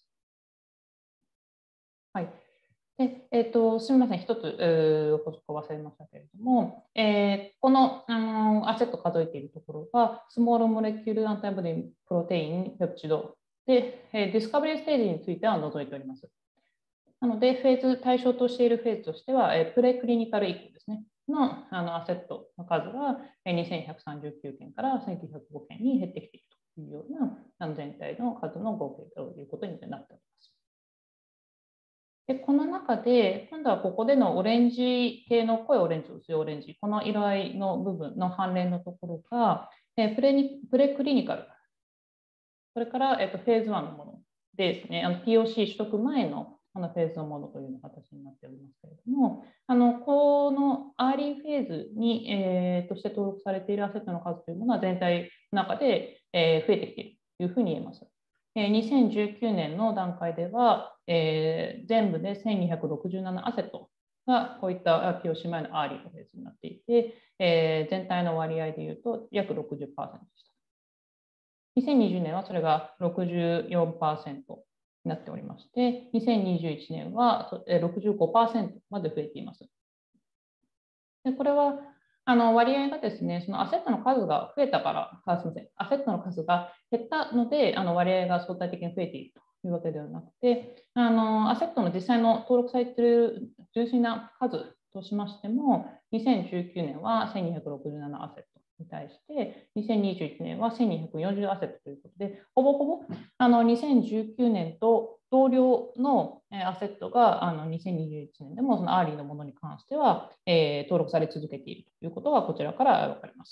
はい。すみません、一つ補足を忘れましたけれども、このアセット数えているところが、スモールモレキュールアンタイボディプロテイン、ペプチドで、ディスカバリーステージについては除いております。なので、対象としているフェーズとしては、プレクリニカル以降ですね、のアセットの数が2139件から1905件に減ってきているというような全体の数の合計ということになっております。でこの中で、今度はここでのオレンジ系の濃いオレンジ、薄いオレンジ、この色合いの部分の関連のところが、プレクリニカル、それから、フェーズ1のものですね、POC 取得前のフェーズのものというような形になっておりますけれども、このアーリーフェーズに、として登録されているアセットの数というものは全体の中で、増えてきているというふうに言えます。2019年の段階では、全部で1267アセットがこういった POC 前のアーリーのフェーズになっていて、全体の割合でいうと約 60% でした。 2020年はそれが 64% になっておりまして、2021年は65% まで増えています。でこれは割合がですね、そのアセットの数が増えたから、すみません、アセットの数が減ったので、割合が相対的に増えているというわけではなくて、アセットの実際の登録されている純粋な数としましても、2019年は1267アセットに対して、2021年は1240アセットということで、ほぼほぼ2019年と同量のアセットが2021年でもそのアーリーのものに関しては登録され続けているということがこちらから分かります。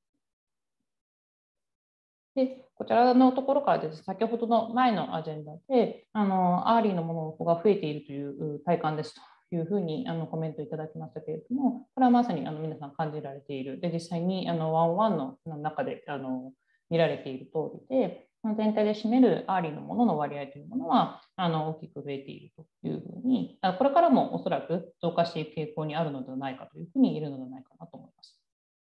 でこちらのところからですね、先ほどの前のアジェンダでアーリーのものが増えているという体感ですというふうにコメントいただきましたけれども、これはまさに皆さん感じられている、で実際にワンオンワンの中で見られている通りで、全体で占めるアーリーのものの割合というものは大きく増えているというふうに、これからもおそらく増加していく傾向にあるのではないかというふうに言えるのではないかなと思います。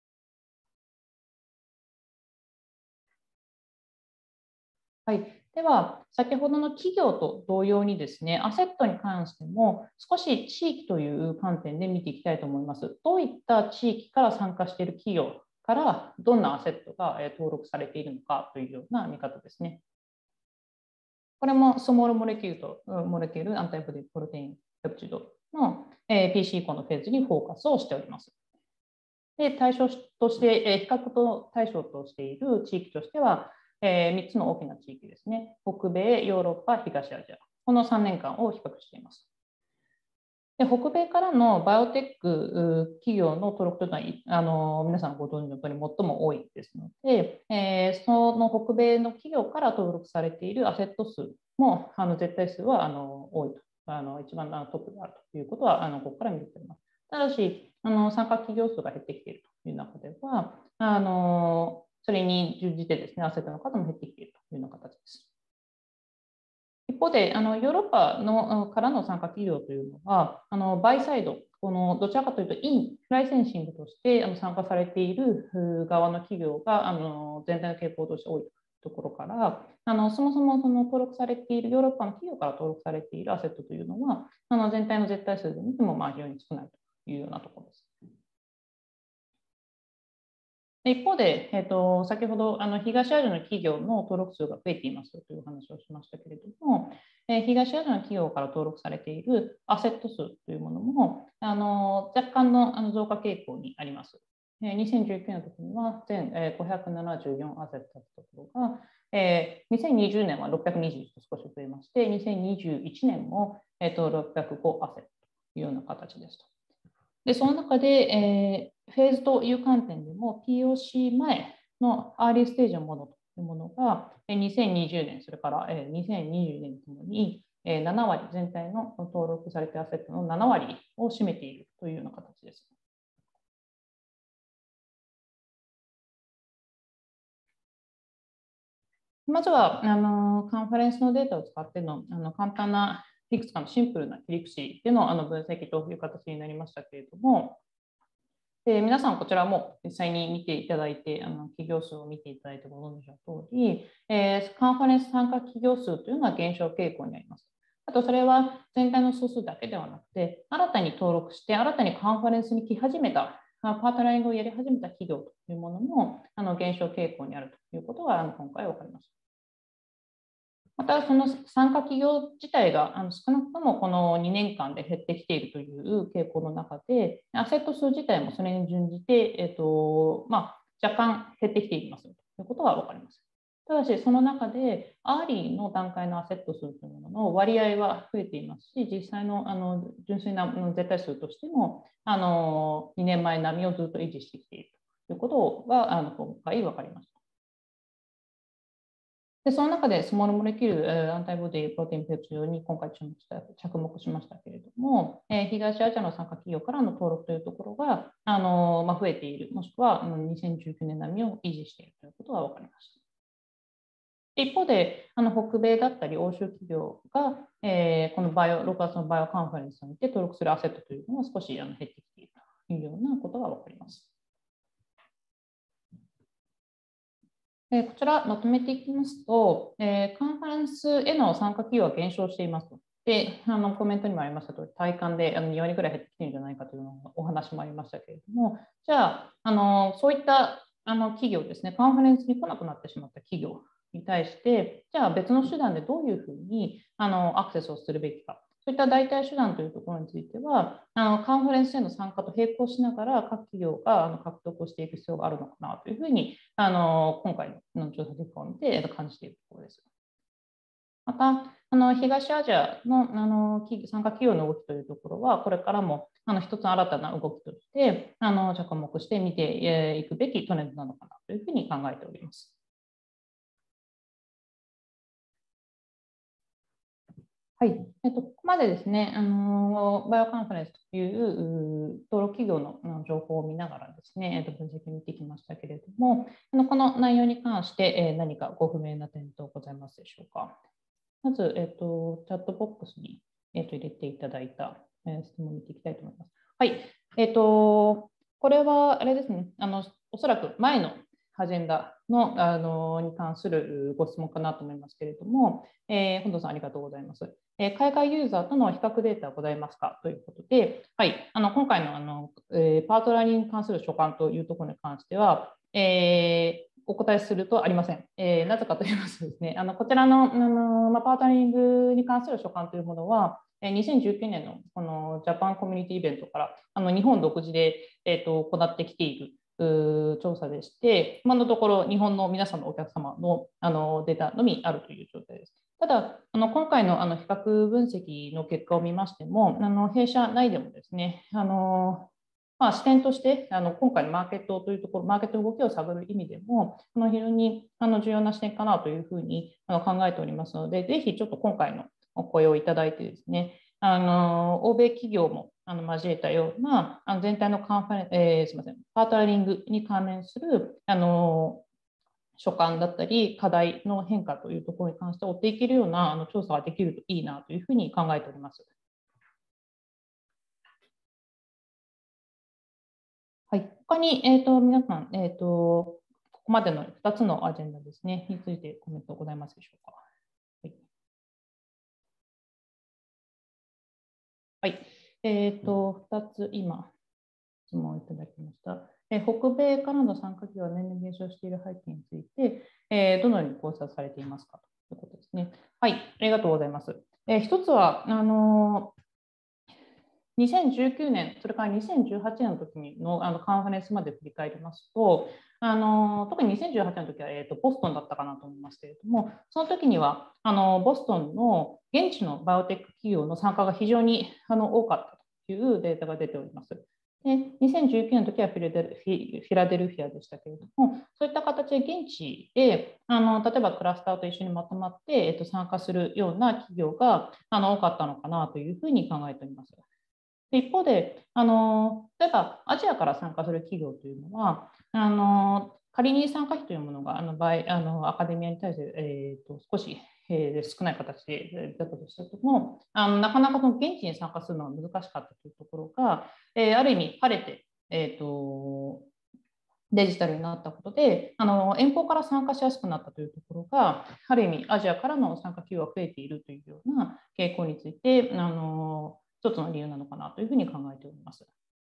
はい、では、先ほどの企業と同様にですね、アセットに関しても少し地域という観点で見ていきたいと思います。どういった地域から参加している企業からどんなアセットが登録されているのかというような見方ですね。これもスモールモレキュールアンタイボディプロテインペプチドの PC 以降のフェーズにフォーカスをしております。で、対象として、比較と対象としている地域としては、3つの大きな地域ですね。北米、ヨーロッパ、東アジア。この3年間を比較しています。で北米からのバイオテック企業の登録というのは皆さんご存知の通り最も多いですので、その北米の企業から登録されているアセット数も絶対数は多いと、一番トップであるということはここから見ております。ただし参加企業数が減ってきているという中ではそれに準じてですね、アセットの数も減ってきているというような形です。一方で、ヨーロッパのからの参加企業というのは、バイサイド、このどちらかというと、ライセンシングとして参加されている側の企業が全体の傾向として多いところから、そもそもその登録されている、ヨーロッパの企業から登録されているアセットというのは、全体の絶対数で見ても非常に少ないというようなところです。一方で、先ほど東アジアの企業の登録数が増えていますという話をしましたけれども、東アジアの企業から登録されているアセット数というものも若干の増加傾向にあります。2019年の時には全574アセットだったところが、2020年は621と少し増えまして、2021年も605アセットというような形ですと。で、その中で、フェーズという観点でも POC 前のアーリーステージのものというものが2020年、それから2020年ともに7割、全体の登録されたアセットの7割を占めているというような形です。まずはカンファレンスのデータを使っての簡単ないくつかのシンプルな切り口での分析という形になりましたけれども、皆さんこちらも実際に見ていただいて、企業数を見ていただいてご存知の通り、カンファレンス参加企業数というのは減少傾向にあります。あとそれは全体の総数だけではなくて、新たに登録して新たにカンファレンスに来始めた、パートナリングをやり始めた企業というものも減少傾向にあるということが今回分かりました。また、その参加企業自体が少なくともこの2年間で減ってきているという傾向の中で、アセット数自体もそれに準じて、若干減ってきていますということが分かります。ただし、その中で、アーリーの段階のアセット数というものの割合は増えていますし、実際の純粋な絶対数としても2年前並みをずっと維持してきているということが今回分かりました。でその中でスモールモレキュールアンタイボディプロテインペプチドに今回着目しましたけれども、東アジアの参加企業からの登録というところが増えている、もしくは2019年並みを維持しているということが分かりました。一方で、北米だったり欧州企業が、この6月のバイオカンファレンスにて登録するアセットというのは少し減ってきているというようなことが分かります。 こちらまとめていきますと、カンファレンスへの参加企業は減少していますと。で、コメントにもありましたとおり、体感で2割ぐらい減ってきているんじゃないかというのお話もありましたけれども、じゃあ、そういった企業ですね、カンファレンスに来なくなってしまった企業に対して、じゃあ別の手段でどういうふうにアクセスをするべきか。そういった代替手段というところについては、カンファレンスへの参加と並行しながら、各企業が獲得をしていく必要があるのかなというふうに、今回の調査結果を見て感じているところです。また、東アジアの参加企業の動きというところは、これからも一つ新たな動きとして着目して見ていくべきトレンドなのかなというふうに考えております。はい、ここまでですね、バイオカンファレンスという登録企業の情報を見ながらですね、分析見てきましたけれども、この内容に関して何かご不明な点等ございますでしょうか。まず、チャットボックスに、入れていただいた、質問を見ていきたいと思います。はい。これは、あれですね、おそらく前のアジェンダの、に関するご質問かなと思いますけれども、本藤さんありがとうございます。海外ユーザーとの比較データはございますかということで、はい、今回のパートナーに関する所感というところに関しては、お答えするとありません。なぜかと言いますとですね、こちらの、パートナリングに関する所感というものは、2019年のこのジャパンコミュニティイベントから日本独自で、行ってきている調査でして、今のところ日本の皆さんのお客様のデータのみあるという状態です。ただ、今回の比較分析の結果を見ましても、弊社内でもですね、視点として今回のマーケットというところ、マーケットの動きを探る意味でも、非常に重要な視点かなというふうに考えておりますので、ぜひちょっと今回のお声をいただいてですね、欧米企業も交えたような全体のカンファレン、すみません、パートナリングに関連する所感だったり、課題の変化というところに関して追っていけるような調査ができるといいなというふうに考えております。はい、他に、皆さん、ここまでの2つのアジェンダですね、についてコメントございますでしょうか。はい。はい、2つ今、質問をいただきました。北米からの参加企業は年々減少している背景について、どのように考察されていますかということですね。はい、ありがとうございます。一つは、2019年、それから2018年の時のカンファレンスまで振り返りますと、特に2018年の時は、ボストンだったかなと思いますけれども、その時にはボストンの現地のバイオテック企業の参加が非常に多かったというデータが出ております。で2019年の時はフィラデルフィアでしたけれども、そういった形で現地で例えばクラスターと一緒にまとまって、参加するような企業が多かったのかなというふうに考えております。一方で、例えばアジアから参加する企業というのは、仮に参加費というものがアカデミアに対して、少し、少ない形でだったとしても、なかなかその現地に参加するのは難しかったというところが、ある意味晴れて、デジタルになったことで遠方から参加しやすくなったというところが、ある意味アジアからの参加企業が増えているというような傾向について一つの理由なのかなというふうに考えております。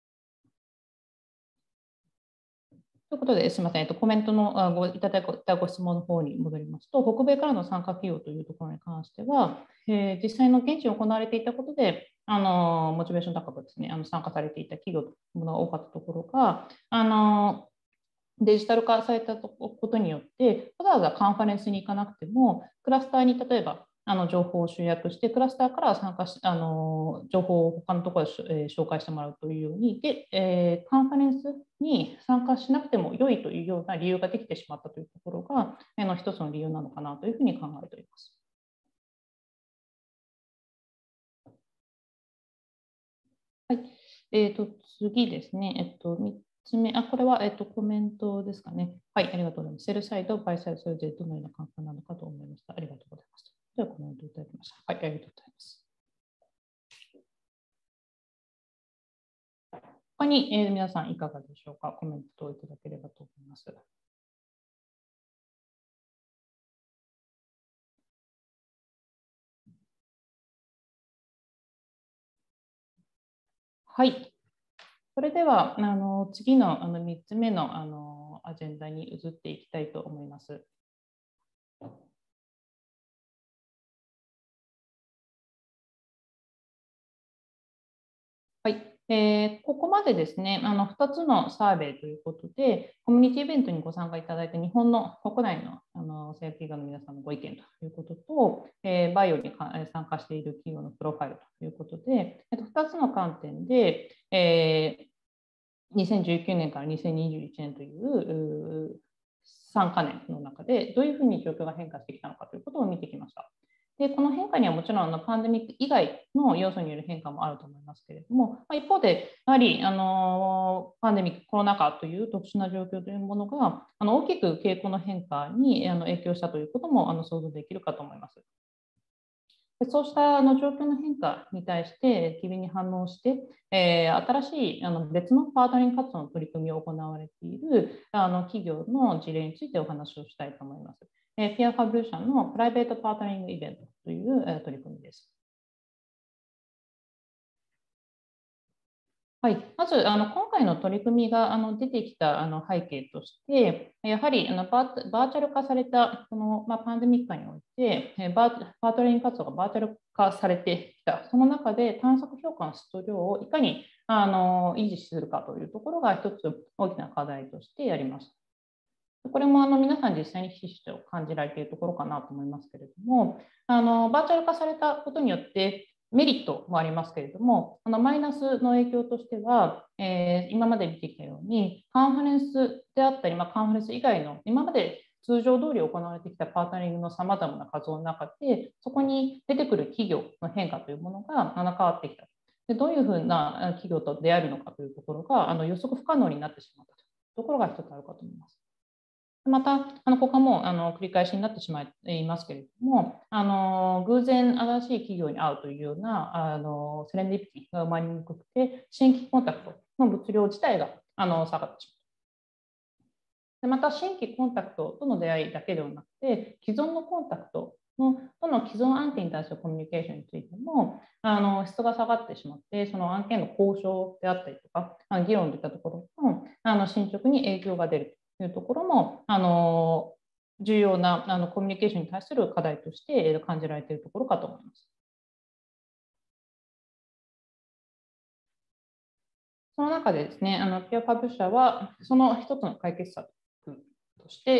ということで、すみません、コメントのいただいたご質問の方に戻りますと、北米からの参加企業というところに関しては、実際の現地に行われていたことで、モチベーション高くですね、参加されていた企業というものが多かったところが、デジタル化されたことによって、わざわざカンファレンスに行かなくても、クラスターに例えば情報を集約して、クラスターから参加し情報を他のところで、紹介してもらうというようにで、カンファレンスに参加しなくても良いというような理由ができてしまったというところが、一つの理由なのかなというふうに考えております。はい。次ですね。3つ目、これは、コメントですかね。はい、ありがとうございます。セルサイド、バイサイド、それぞれどのような感覚なのかと思いました。ありがとうございます。では、コメントいただきました。はい、ありがとうございます。他に、皆さんいかがでしょうか。コメントをいただければと思います。 はい。それでは次の3つ目のアジェンダに移っていきたいと思います。はい。ここまでですね、2つのサーベイということで、コミュニティイベントにご参加いただいた日本の国内の政府企業の皆さんのご意見ということと、バイオに参加している企業のプロファイルということで、2つの観点で、2019年から2021年という3カ年の中でどういうふうに状況が変化してきたのかということを見てきました。でこの変化にはもちろんパンデミック以外の要素による変化もあると思いますけれども、一方でやはりパンデミック、コロナ禍という特殊な状況というものが大きく傾向の変化に影響したということも想像できるかと思います。そうした状況の変化に対して機敏に反応して、新しい別のパートナリング活動の取り組みを行われている企業の事例についてお話をしたいと思います。ピアファブ社のプライベートパートナリングイベントという取り組みです。はい、まず今回の取り組みが出てきた背景として、やはりバーチャル化されたこの、パンデミックにおいて、パートナリング活動がバーチャル化されてきた、その中で探索評価の質と量をいかに維持するかというところが一つ大きな課題としてあります。これも皆さん実際にひしひしと感じられているところかなと思いますけれども、バーチャル化されたことによってメリットもありますけれども、マイナスの影響としては、今まで見てきたように、カンファレンスであったり、カンファレンス以外の今まで通常通り行われてきたパートナリングのさまざまな活動の中で、そこに出てくる企業の変化というものが変わってきた。でどういうふうな企業と出会えるのかというところが予測不可能になってしまったというところが一つあるかと思います。また、ここも繰り返しになってしまいますけれども、偶然新しい企業に会うというようなセレンディピティが生まれにくくて、新規コンタクトの物量自体が下がってしまう。また、新規コンタクトとの出会いだけではなくて、既存のコンタクトとの既存案件に対するコミュニケーションについても質が下がってしまって、その案件の交渉であったりとか、議論といったところの進捗に影響が出るというところも重要なコミュニケーションに対する課題として感じられているところかと思います。その中でですね、ピアパブリッシャーはその一つの解決策として、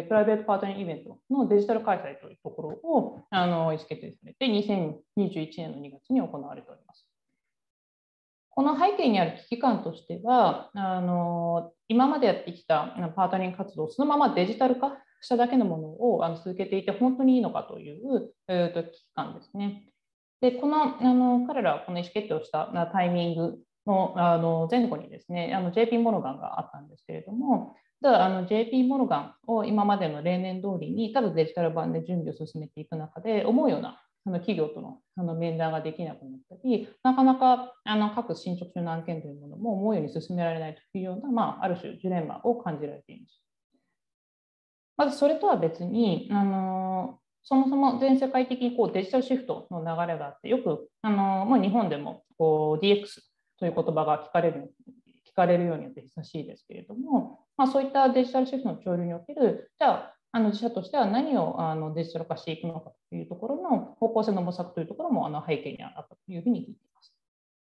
プライベートパートナーイベントのデジタル開催というところを意思決定されて、2021年の2月に行われております。この背景にある危機感としては、今までやってきたパートナリング活動をそのままデジタル化しただけのものを続けていて本当にいいのかという危機感ですね。で、彼らはこの意思決定をしたタイミングの前後にですね、JP モルガンがあったんですけれども、ただJP モルガンを今までの例年通りにただデジタル版で準備を進めていく中で、思うような企業との面談ができなくなったり、なかなか各進捗中の案件というものも思うように進められないというような、ある種ジレンマを感じられています。まずそれとは別に、そもそも全世界的にデジタルシフトの流れがあって、よく日本でもDX という言葉が聞かれるようになって久しいですけれども、そういったデジタルシフトの潮流における、じゃあ自社としては何をデジタル化していくのかというところの方向性の模索というところも背景にあったというふうに聞いています。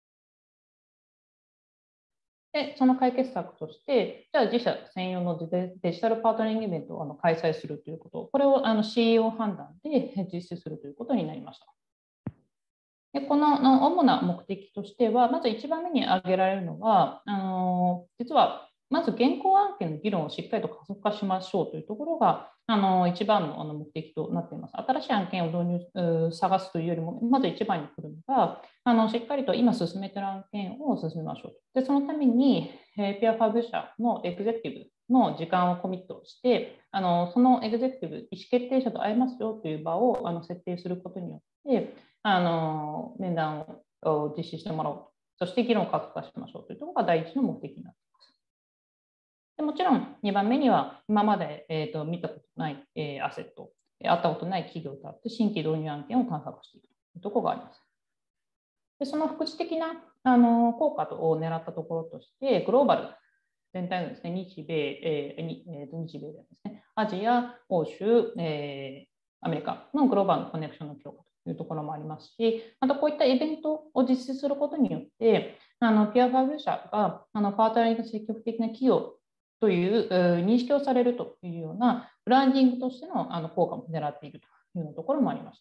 で、その解決策として、じゃあ自社専用のデジタルパートナリングイベントを開催するということ、これをCEO 判断で実施するということになりました。でこの主な目的としては、まず一番目に挙げられるのは、実はまず現行案件の議論をしっかりと加速化しましょうというところが一番の目的となっています。新しい案件を導入探すというよりも、まず一番に来るのが、しっかりと今進めている案件を進めましょう。で、そのために、ピアファブ社のエグゼクティブの時間をコミットして、そのエグゼクティブ、意思決定者と会えますよという場を設定することによって、面談を実施してもらおうと、そして議論を加速化しましょうというところが第一の目的になっています。でもちろん2番目には、今まで、見たことない、アセット、会ったことない企業と会って新規導入案件を探索していくというところがあります。でその副次的な効果を狙ったところとして、グローバル全体のですね、日米ですね、アジア、欧州、アメリカのグローバルのコネクションの強化というところもありますし、またこういったイベントを実施することによって、ピアファイブ社がパートナリング積極的な企業という認識をされるというようなブランディングとしての効果も狙っているというようなところもありました。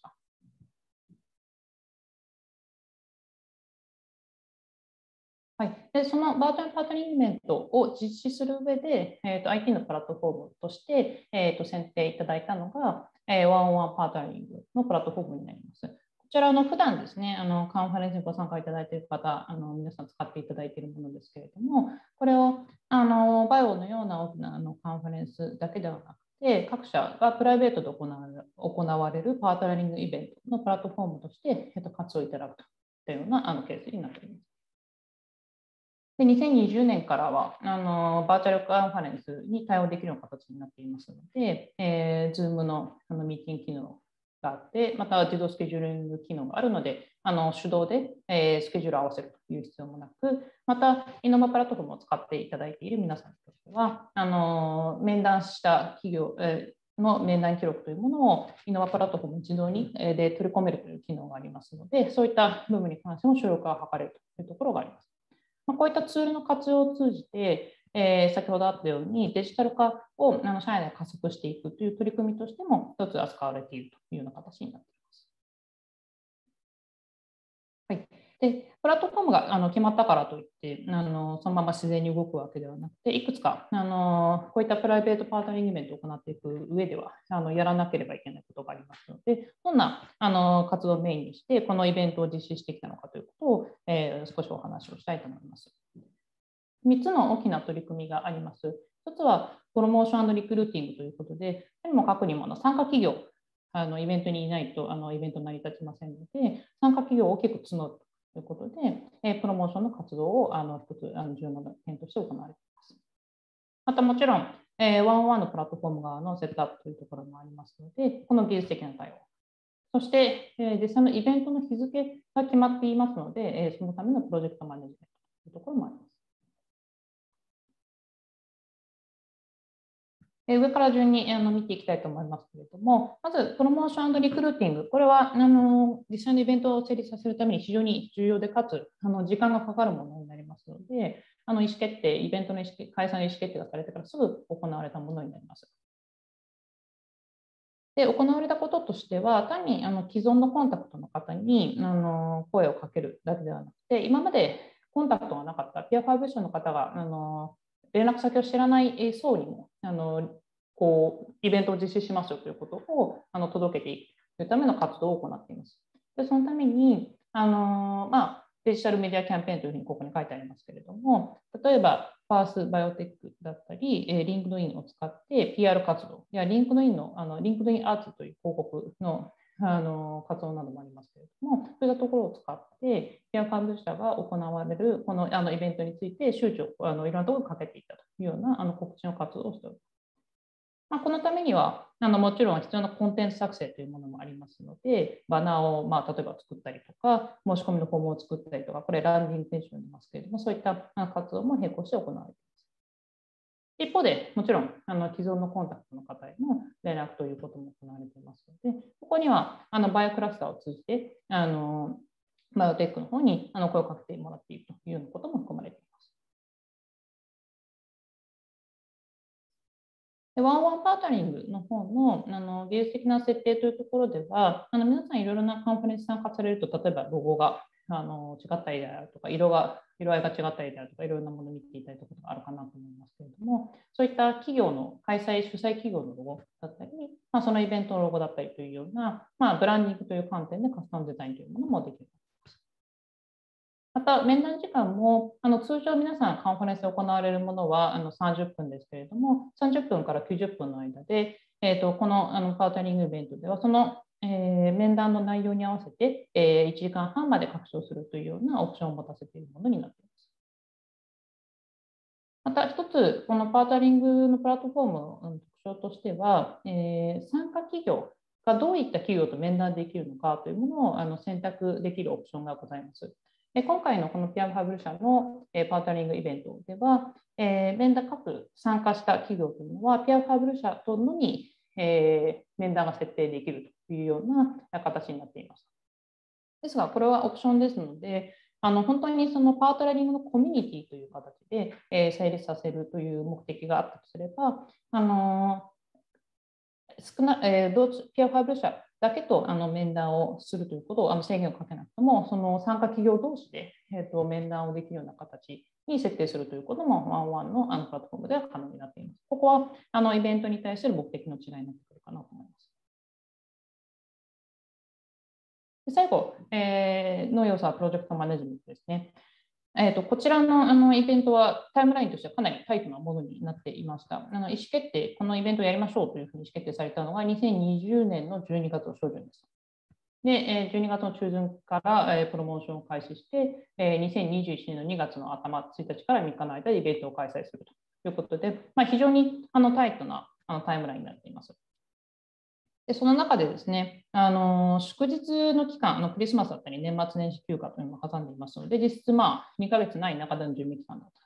はい、でそのバーチャルパートナリングイベントを実施する上で、IT のプラットフォームとして、選定いただいたのが、ワンオンワンパートナリングのプラットフォームになります。こちら普段ですね、カンファレンスにご参加いただいている方、皆さん使っていただいているものですけれども、これをバイオのような大きなカンファレンスだけではなくて、各社がプライベートで行われるパートナリングイベントのプラットフォームとして、活用いただくというようなケースになっています。で2020年からはバーチャルカンファレンスに対応できるような形になっていますので、Zoom のミーティング機能があって、また自動スケジューリング機能があるので、手動で、スケジュールを合わせるという必要もなく、また、イノバプラットフォームを使っていただいている皆さんとしては、面談した企業、の面談記録というものをイノバプラットフォーム自動にで取り込めるという機能がありますので、そういった部分に関しても省力化を図れるというところがあります。こういったツールの活用を通じて、先ほどあったようにデジタル化を社内で加速していくという取り組みとしても一つ扱われているというような形になっています。はい、でプラットフォームが決まったからといってそのまま自然に動くわけではなくて、いくつかこういったプライベートパートナリングイベントを行っていく上ではやらなければいけないことがありますので、どんな活動をメインにしてこのイベントを実施してきたのかということを、少しお話をしたいと思います。3つの大きな取り組みがあります。1つはプロモーションリクルーティングということで、とにもかくにも参加企業、イベントにいないとイベント成り立ちませんので、参加企業を大きく募るということで、プロモーションの活動を一つ重要な点として行われています。またもちろん、ワンオンワンのプラットフォーム側のセットアップというところもありますので、この技術的な対応。そして、実際のイベントの日付が決まっていますので、そのためのプロジェクトマネジメントというところもあります。上から順に見ていきたいと思いますけれども、まずプロモーションリクルーティング、これは実際のイベントを成立させるために非常に重要で、かつ時間がかかるものになりますので、意思決定、イベントの開催の意思決定がされてからすぐ行われたものになります。で行われたこととしては、単に既存のコンタクトの方に声をかけるだけではなくて、今までコンタクトがなかったピアファイブ社の方が連絡先を知らない層にもイベントを実施しますよということを届けていくというための活動を行っています。でそのためにデジタルメディアキャンペーンというふうにここに書いてありますけれども、例えばファースバイオテックだったり、リンクドインを使って PR 活動やリンクドインリンクドインアーツという広告の活動などもありますけれども、そういったところを使って、ピアファンド社が行われるこのイベントについて周知をいろんなところにかけていったというような告知の活動をしております。このためにはもちろん必要なコンテンツ作成というものもありますので、バナーを例えば作ったりとか、申し込みのフォームを作ったりとか、これランディングページになりますけれども、そういった活動も並行して行われています。一方で、もちろん既存のコンタクトの方への連絡ということも行われていますので、ここにはバイオクラスターを通じてバイオテックの方に声をかけてもらっているというようなことも含まれています。ワンワンパートナリングの方の技術的な設定というところでは、皆さんいろいろなカンファレンス参加されると、例えばロゴが違ったりであるとか、色合いが違ったりであるとか、いろいろなものを見ていただいたことがあるかなと思いますけれども、そういった企業の主催企業のロゴだったり、そのイベントのロゴだったりというような、ブランディングという観点でカスタムデザインというものもできる。また、面談時間も通常皆さんカンファレンスで行われるものは30分ですけれども、30分から90分の間で、このパートナリングイベントでは、その面談の内容に合わせて1時間半まで拡張するというようなオプションを持たせているものになっています。また一つ、このパートナリングのプラットフォームの特徴としては、参加企業がどういった企業と面談できるのかというものを選択できるオプションがございます。 今回のこのピアファブル社のパートナリングイベントでは、面談各参加した企業というのは、ピアファブル社とのみ面談が設定できるというような形になっています。ですが、これはオプションですので、本当にそのパートナリングのコミュニティという形で成立させるという目的があったとすれば、ピアファブル社だけと面談をするということを制限をかけなくても、その参加企業同士で面談をできるような形に設定するということも、ワンワンのプラットフォームでは可能になっています。ここはイベントに対する目的の違いになってくるかなと思います。最後の要素はプロジェクトマネジメントですね。こちらのイベントはタイムラインとしてはかなりタイトなものになっていました。意思決定、このイベントをやりましょうというふうに意思決定されたのが2020年の12月の初旬です。で、12月の中旬からプロモーションを開始して、2021年の2月の頭1日から3日の間でイベントを開催するということで、非常にタイトなタイムラインになっています。でその中でですね、祝日の期間、クリスマスだったり年末年始休暇というのも挟んでいますので、実質2ヶ月ない中での準備期間だった。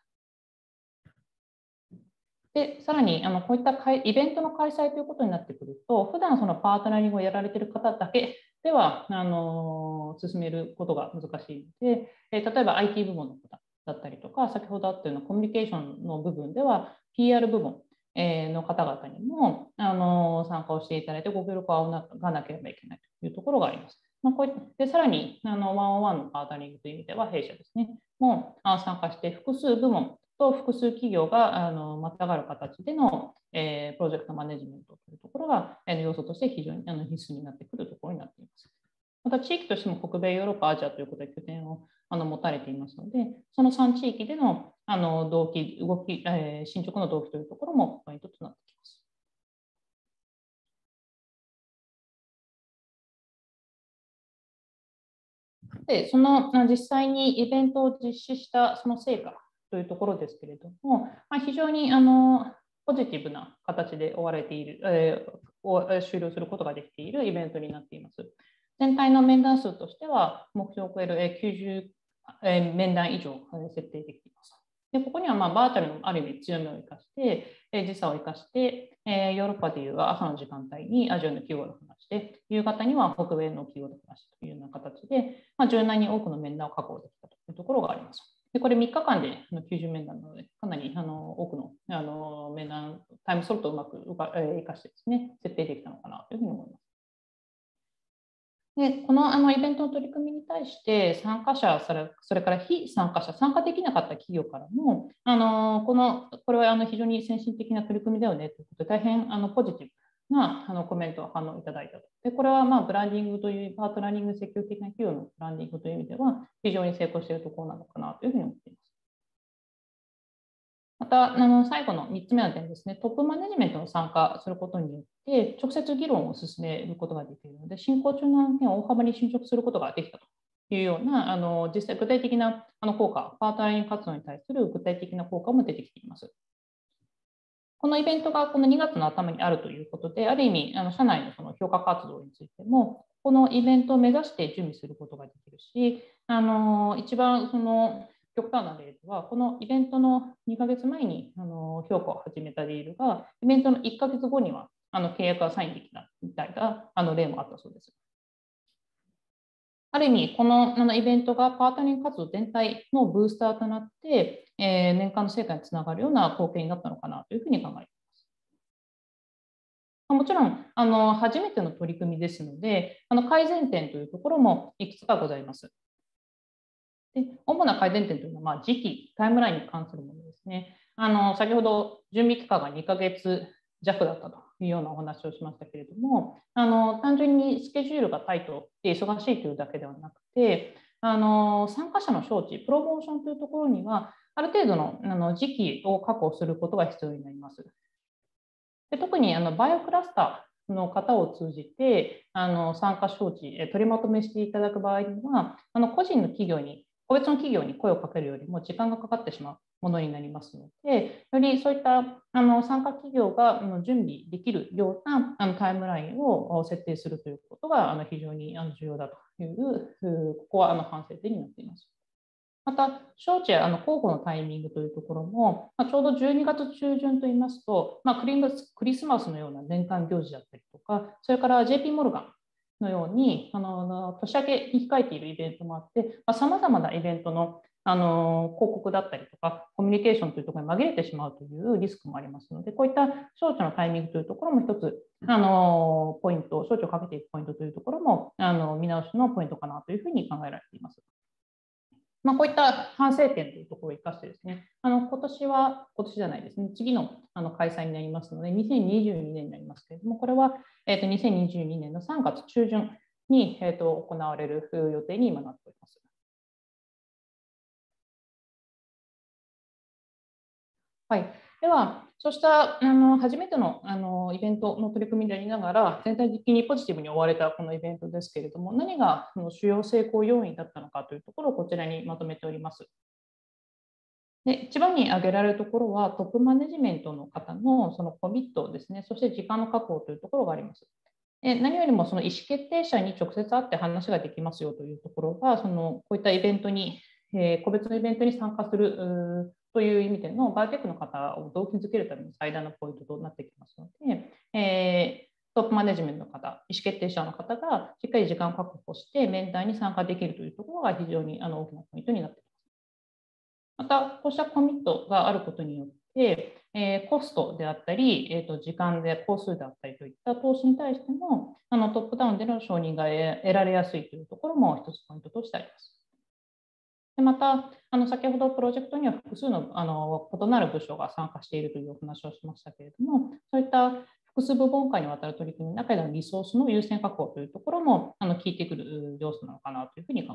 で、さらにこういったイベントの開催ということになってくると、普段そのパートナリングをやられている方だけでは進めることが難しいので、例えば IT 部門の方だったりとか、先ほどあったようなコミュニケーションの部分では PR 部門の方々にも参加をしていただいてご協力をがなければいけないというところがあります。こういってさらにワンオンワンのパートナリングという意味では弊社ですね、も参加して複数部門と複数企業がまたがる形でのプロジェクトマネジメントというところが要素として非常に必須になってくるところになっています。また地域としても北米、ヨーロッパ、アジアということで拠点を持たれていますので、その3地域での動き、進捗の動機というところもポイントとなってきます。で、その実際にイベントを実施したその成果というところですけれども、非常にポジティブな形で終われている、終了することができているイベントになっています。全体の面談数としては目標を超える90面談以上設定できています。でここにはバーチャルのある意味強みを生かして、時差を生かして、ヨーロッパでいう朝の時間帯にアジアの企業と話して、夕方には北米の企業と話してというような形で、柔軟に多くの面談を確保できたというところがあります。でこれ3日間で90面談なので、かなり多くの面談、タイムスロットをうまく生かしてですね、設定できたのかなというふうに思います。でこのイベントの取り組みに対して参加者、それから非参加者、参加できなかった企業からも、これは非常に先進的な取り組みだよねということで、大変ポジティブなコメントを反応いただいたと。でこれはブランディングという、パートナリング積極的な企業のブランディングという意味では、非常に成功しているところなのかなというふうに思っています。また最後の3つ目の点ですね、トップマネジメントの参加することによって、直接議論を進めることができるので、進行中の案件を大幅に進捗することができたというような、実際具体的な効果、パートナリング活動に対する具体的な効果も出てきています。このイベントがこの2月の頭にあるということで、ある意味、社内のその評価活動についても、このイベントを目指して準備することができるし、一番その極端な例では、このイベントの2ヶ月前に評価を始めたディールが、イベントの1ヶ月後には契約がサインできたみたいな例もあったそうです。ある意味、このイベントがパートナリング活動全体のブースターとなって、年間の成果につながるような貢献になったのかなというふうに考えています。もちろん初めての取り組みですので、改善点というところもいくつかございます。で主な改善点というのは、時期、タイムラインに関するものですね。先ほど準備期間が2ヶ月弱だったというようなお話をしましたけれども、単純にスケジュールがタイトで忙しいというだけではなくて、参加者の招致、プロモーションというところには、ある程度の時期を確保することが必要になります。で特にバイオクラスターの方を通じて参加招致、取りまとめしていただく場合には、個人の企業に、個別の企業に声をかけるよりも時間がかかってしまうものになりますので、よりそういった参加企業が準備できるようなタイムラインを設定するということが非常に重要だという、ここは反省点になっています。 また、招致や候補のタイミングというところも、ちょうど12月中旬といいますと、クリスマスのような年間行事だったりとか、それから JP モルガンのように年明けに控えているイベントもあって、さまざまなイベントの広告だったりとか、コミュニケーションというところに紛れてしまうというリスクもありますので、こういった招致のタイミングというところも一つ、ポイント、招致をかけていくポイントというところも、見直しのポイントかなというふうに考えられています。こういった反省点というところを生かしてですね、今年じゃないですね、次の開催になりますので、2022年になりますけれども、これは2022年の3月中旬に行われる予定に今なっております。はい、では、そうした初めてのイベントの取り組みでありながら、全体的にポジティブに終われたこのイベントですけれども、何が主要成功要因だったのかというところをこちらにまとめております。で一番に挙げられるところは、トップマネジメントの方のそのコミットですね、そして時間の確保というところがあります。何よりもその意思決定者に直接会って話ができますよというところが、こういったイベントに、個別のイベントに参加するという意味でのバイテックの方を動機づけるための最大のポイントとなってきますので、トップマネジメントの方、意思決定者の方がしっかり時間を確保して面談に参加できるというところが非常に大きなポイントになっています。また、こうしたコミットがあることによって、コストであったり、時間で工数であったりといった投資に対しても、トップダウンでの承認が得られやすいというところも一つポイントとしてあります。でまた、先ほどプロジェクトには複数の異なる部署が参加しているというお話をしましたけれども、そういった複数部門間にわたる取り組みの中でのリソースの優先確保というところも効いてくる要素なのかなというふうに考えています。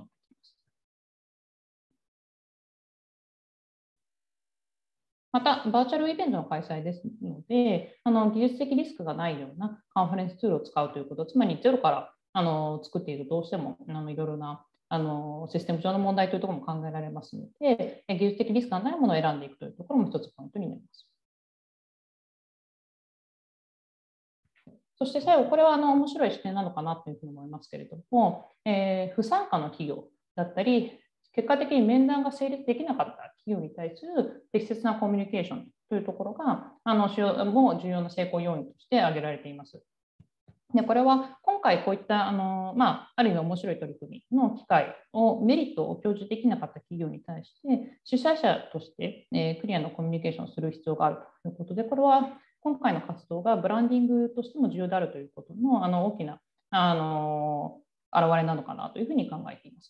また、バーチャルイベントの開催ですので、技術的リスクがないようなカンファレンスツールを使うということ、つまりゼロから作っているどうしてもいろいろなシステム上の問題というところも考えられますので、技術的リスクがないものを選んでいくというところも一つポイントになります。そして最後、これは面白い視点なのかなというふうに思いますけれども、不参加の企業だったり、結果的に面談が成立できなかった企業に対する適切なコミュニケーションというところがもう重要な成功要因として挙げられています。でこれは今回こういったある意味面白い取り組みの機会をメリットを享受できなかった企業に対して主催者として、クリアなコミュニケーションをする必要があるということで、これは今回の活動がブランディングとしても重要であるということの大きな表れなのかなというふうに考えています。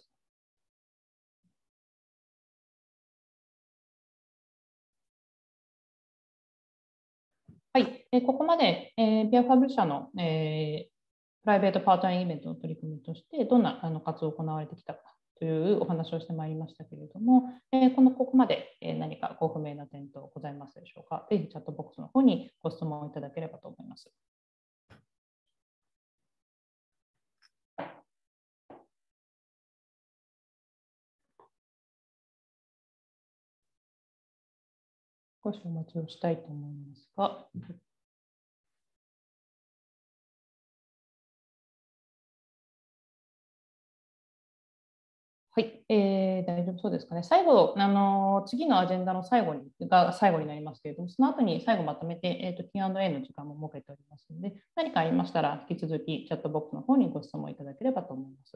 はい、ここまで、ビアファブ社の、プライベートパートナーイベントの取り組みとしてどんな活動が行われてきたかというお話をしてまいりましたけれども、ここまで何かご不明な点等ございますでしょうか。ぜひチャットボックスの方にご質問いただければと思います。少しお待ちをしたいと思いますが。はい、大丈夫そうですかね。最後、次のアジェンダの最後になりますけれども、その後に最後まとめて、Q&A の時間も設けておりますので、何かありましたら、引き続きチャットボックスの方にご質問いただければと思います。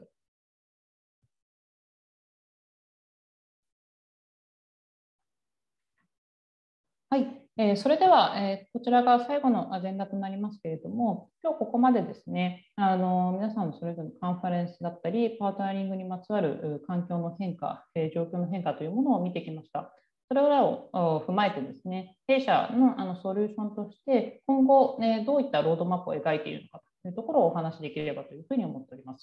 はい、それでは、こちらが最後のアジェンダとなりますけれども、今日ここまでですね、皆さんのそれぞれのカンファレンスだったり、パートナリングにまつわる環境の変化、状況の変化というものを見てきました。それらを踏まえてですね、弊社のソリューションとして、今後、どういったロードマップを描いているのかというところをお話しできればというふうに思っております。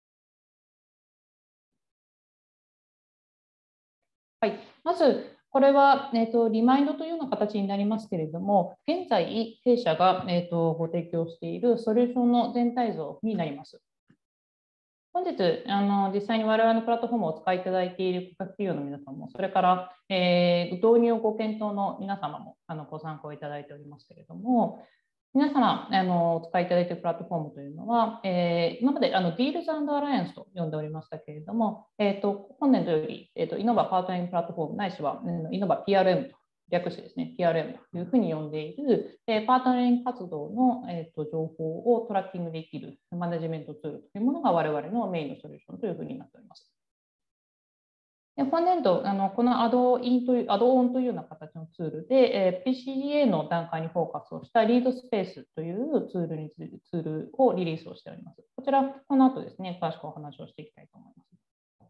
はい、まず、これは、リマインドというような形になりますけれども、現在、弊社が、ご提供しているソリューションの全体像になります。本日、実際に我々のプラットフォームをお使いいただいている顧客企業の皆様も、それから、導入をご検討の皆様もご参考いただいておりますけれども、 皆様お使いいただいているプラットフォームというのは、今までDeals and Alliance と呼んでおりましたけれども、本年度より、イノバパートナリングプラットフォームないしはイノバ PRM と略してですね、PRM というふうに呼んでいる、パートナリング活動の、情報をトラッキングできるマネジメントツールというものが我々のメインのソリューションというふうになっております。本年度、このアドオンというような形のツールで、PCGA の段階にフォーカスをしたリードスペースというツールをリリースをしております。こちら、この後ですね、詳しくお話をしていきたいと思います。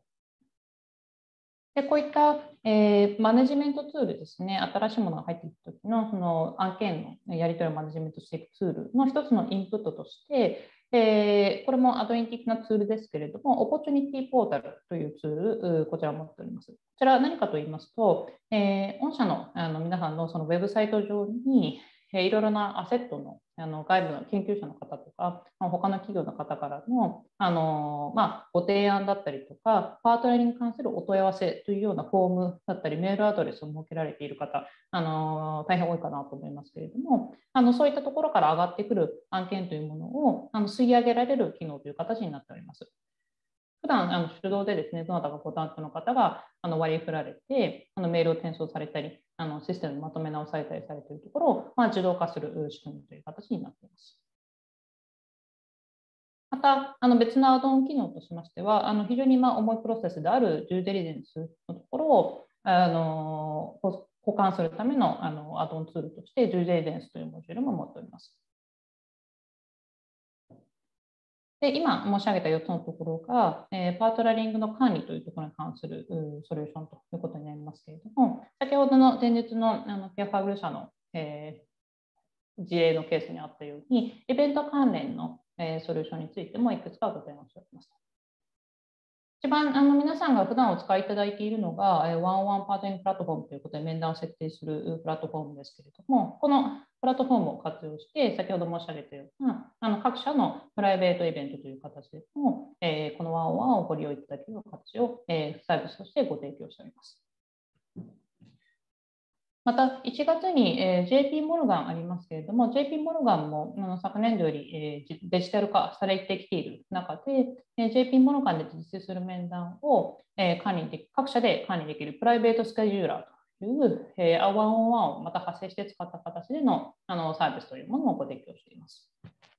でこういった、マネジメントツールですね、新しいものが入っていくときの、その案件のやり取りをマネジメントしていくツールの一つのインプットとして、これもアドイン的なツールですけれども、オポチュニティポータルというツール、こちらを持っております。こちらは何かと言いますと、御社の皆さんのそのウェブサイト上に、いろいろなアセットの外部の研究者の方とか、他の企業の方からの、ご提案だったりとか、パートナーに関するお問い合わせというようなフォームだったり、メールアドレスを設けられている方、大変多いかなと思いますけれども、そういったところから上がってくる案件というものを吸い上げられる機能という形になっております。普段手動でですね、どなたかご担当の方が割り振られて、メールを転送されたり、システムにまとめ直されたりされているところを、自動化する仕組みという形になっています。また、別のアドオン機能としましては、非常に重いプロセスであるデューデリジェンスのところを保管するためのアドオンツールとして、デューデリジェンスというモジュールも持っております。で今申し上げた4つのところが、パートナリングの管理というところに関するソリューションということになりますけれども、先ほどの前日のケアファブル社の、事例のケースにあったように、イベント関連の、ソリューションについてもいくつかご提案しております。一番皆さんが普段お使いいただいているのが、ワンオンワンパートナリングプラットフォームということで面談を設定するプラットフォームですけれども、このプラットフォームを活用して、先ほど申し上げたような各社のプライベートイベントという形でも、このワンオンワンをご利用いただける形を、サービスとしてご提供しております。また、1月に JP モルガンありますけれども、JP モルガンも昨年度よりデジタル化されてきている中で、JP モルガンで実施する面談を各社で管理できるプライベートスケジューラーというワンオンワンをまた発生して使った形でのサービスというものをご提供しています。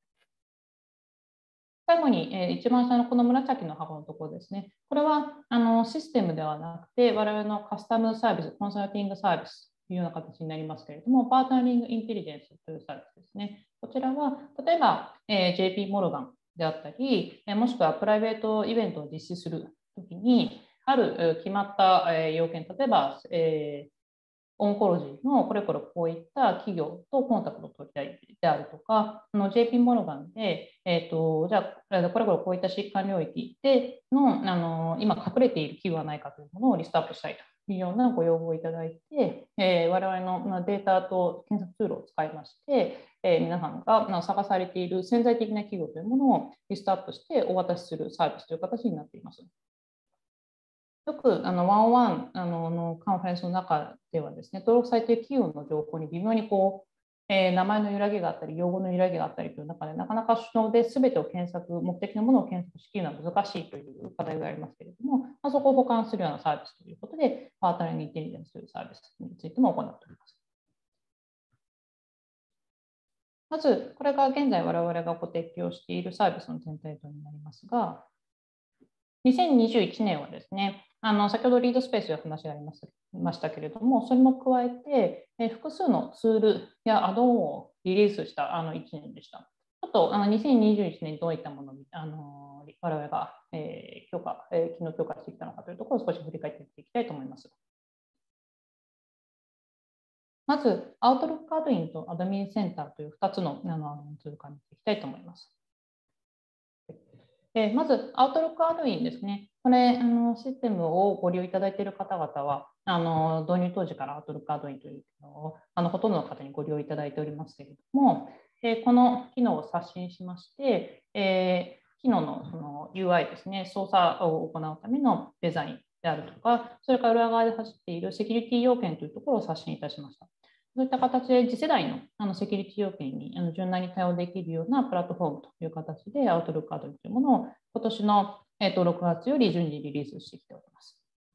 最後に、一番下のこの紫の箱のところですね。これはシステムではなくて、我々のカスタムサービス、コンサルティングサービスというような形になりますけれども、パートナリングインテリジェンスというサービスですね。こちらは、例えば、JP モルガンであったり、もしくはプライベートイベントを実施するときに、ある決まった要件、例えば、オンコロジーのこれこういった企業とコンタクトを取りたいであるとか、JP モルガンで、じゃあ、これこういった疾患領域で今隠れている企業はないかというものをリストアップしたいというようなご要望をいただいて、我々のデータと検索ツールを使いまして、皆さんが探されている潜在的な企業というものをリストアップしてお渡しするサービスという形になっています。よくワンオンワンのカンファレンスの中ではですね、登録されている企業の情報に微妙に名前の揺らぎがあったり、用語の揺らぎがあったりという中で、なかなか手動で全てを検索、目的のものを検索しきるのは難しいという課題がありますけれども、そこを補完するようなサービスということで、パートナリングインテリジェンスというサービスについても行っております。まず、これが現在我々がご提供しているサービスの全体像になりますが、2021年はですね、先ほどリードスペースという話がありましたけれども、それも加えて、複数のツールやアドオンをリリースした1年でした。ちょっと2021年にどういったものを我々が、機能強化してきたのかというところを少し振り返っていきたいと思います。まず、アウトロックアドインとアドミンセンターという2つのツール化にしていきたいと思います。まず、アウトロックアドインですね。これ、システムをご利用いただいている方々は、導入当時からアウトロックアドインというのをほとんどの方にご利用いただいておりますけれども、この機能を刷新しまして、機能のその UI ですね、操作を行うためのデザインであるとか、それから裏側で走っているセキュリティ要件というところを刷新いたしました。 そういった形で次世代のセキュリティ要件に柔軟に対応できるようなプラットフォームという形で Outlook アドリというものを今年の6月より順次リリースしてきております。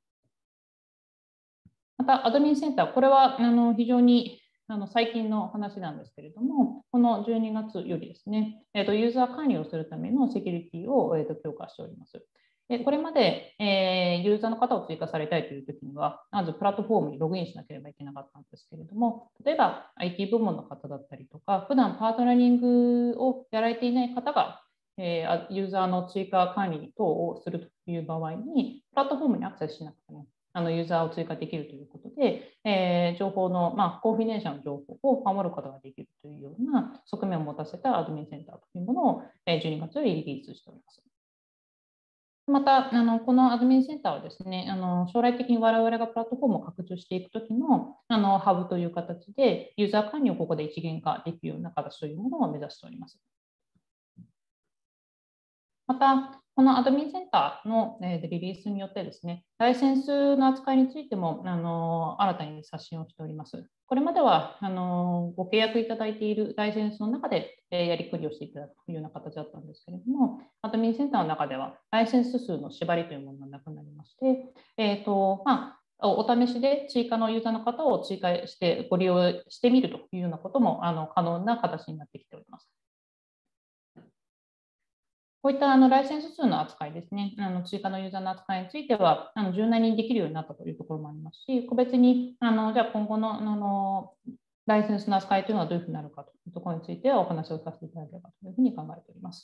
また、アドミンセンター、これは非常に最近の話なんですけれども、この12月よりですね、ユーザー管理をするためのセキュリティを強化しております。これまでユーザーの方を追加されたいというときには、まずプラットフォームにログインしなければいけなかったんですけれども、例えば IT 部門の方だったりとか、普段パートナリングをやられていない方が、ユーザーの追加管理等をするという場合に、プラットフォームにアクセスしなくても、ユーザーを追加できるということで、情報の、コンフィデンシャルの情報を守ることができるというような側面を持たせたアドミンセンターというものを12月よりリリースしております。また、このアドミンセンターはですね、将来的に我々がプラットフォームを拡充していくときのハブという形で、ユーザー管理をここで一元化できるような形というものを目指しております。また、このアドミンセンターのリリースによってですね、ライセンスの扱いについても新たに刷新をしております。これまではご契約いただいているライセンスの中でやりくりをしていただくというような形だったんですけれども、アドミンセンターの中ではライセンス数の縛りというものがなくなりまして、お試しで追加のユーザーの方を追加してご利用してみるというようなことも可能な形になってきております。こういったライセンス数の扱いですね、追加のユーザーの扱いについては柔軟にできるようになったというところもありますし、個別にじゃあ今後のライセンスの扱いというのはどういうふうになるかというところについてはお話をさせていただければというふうに考えております。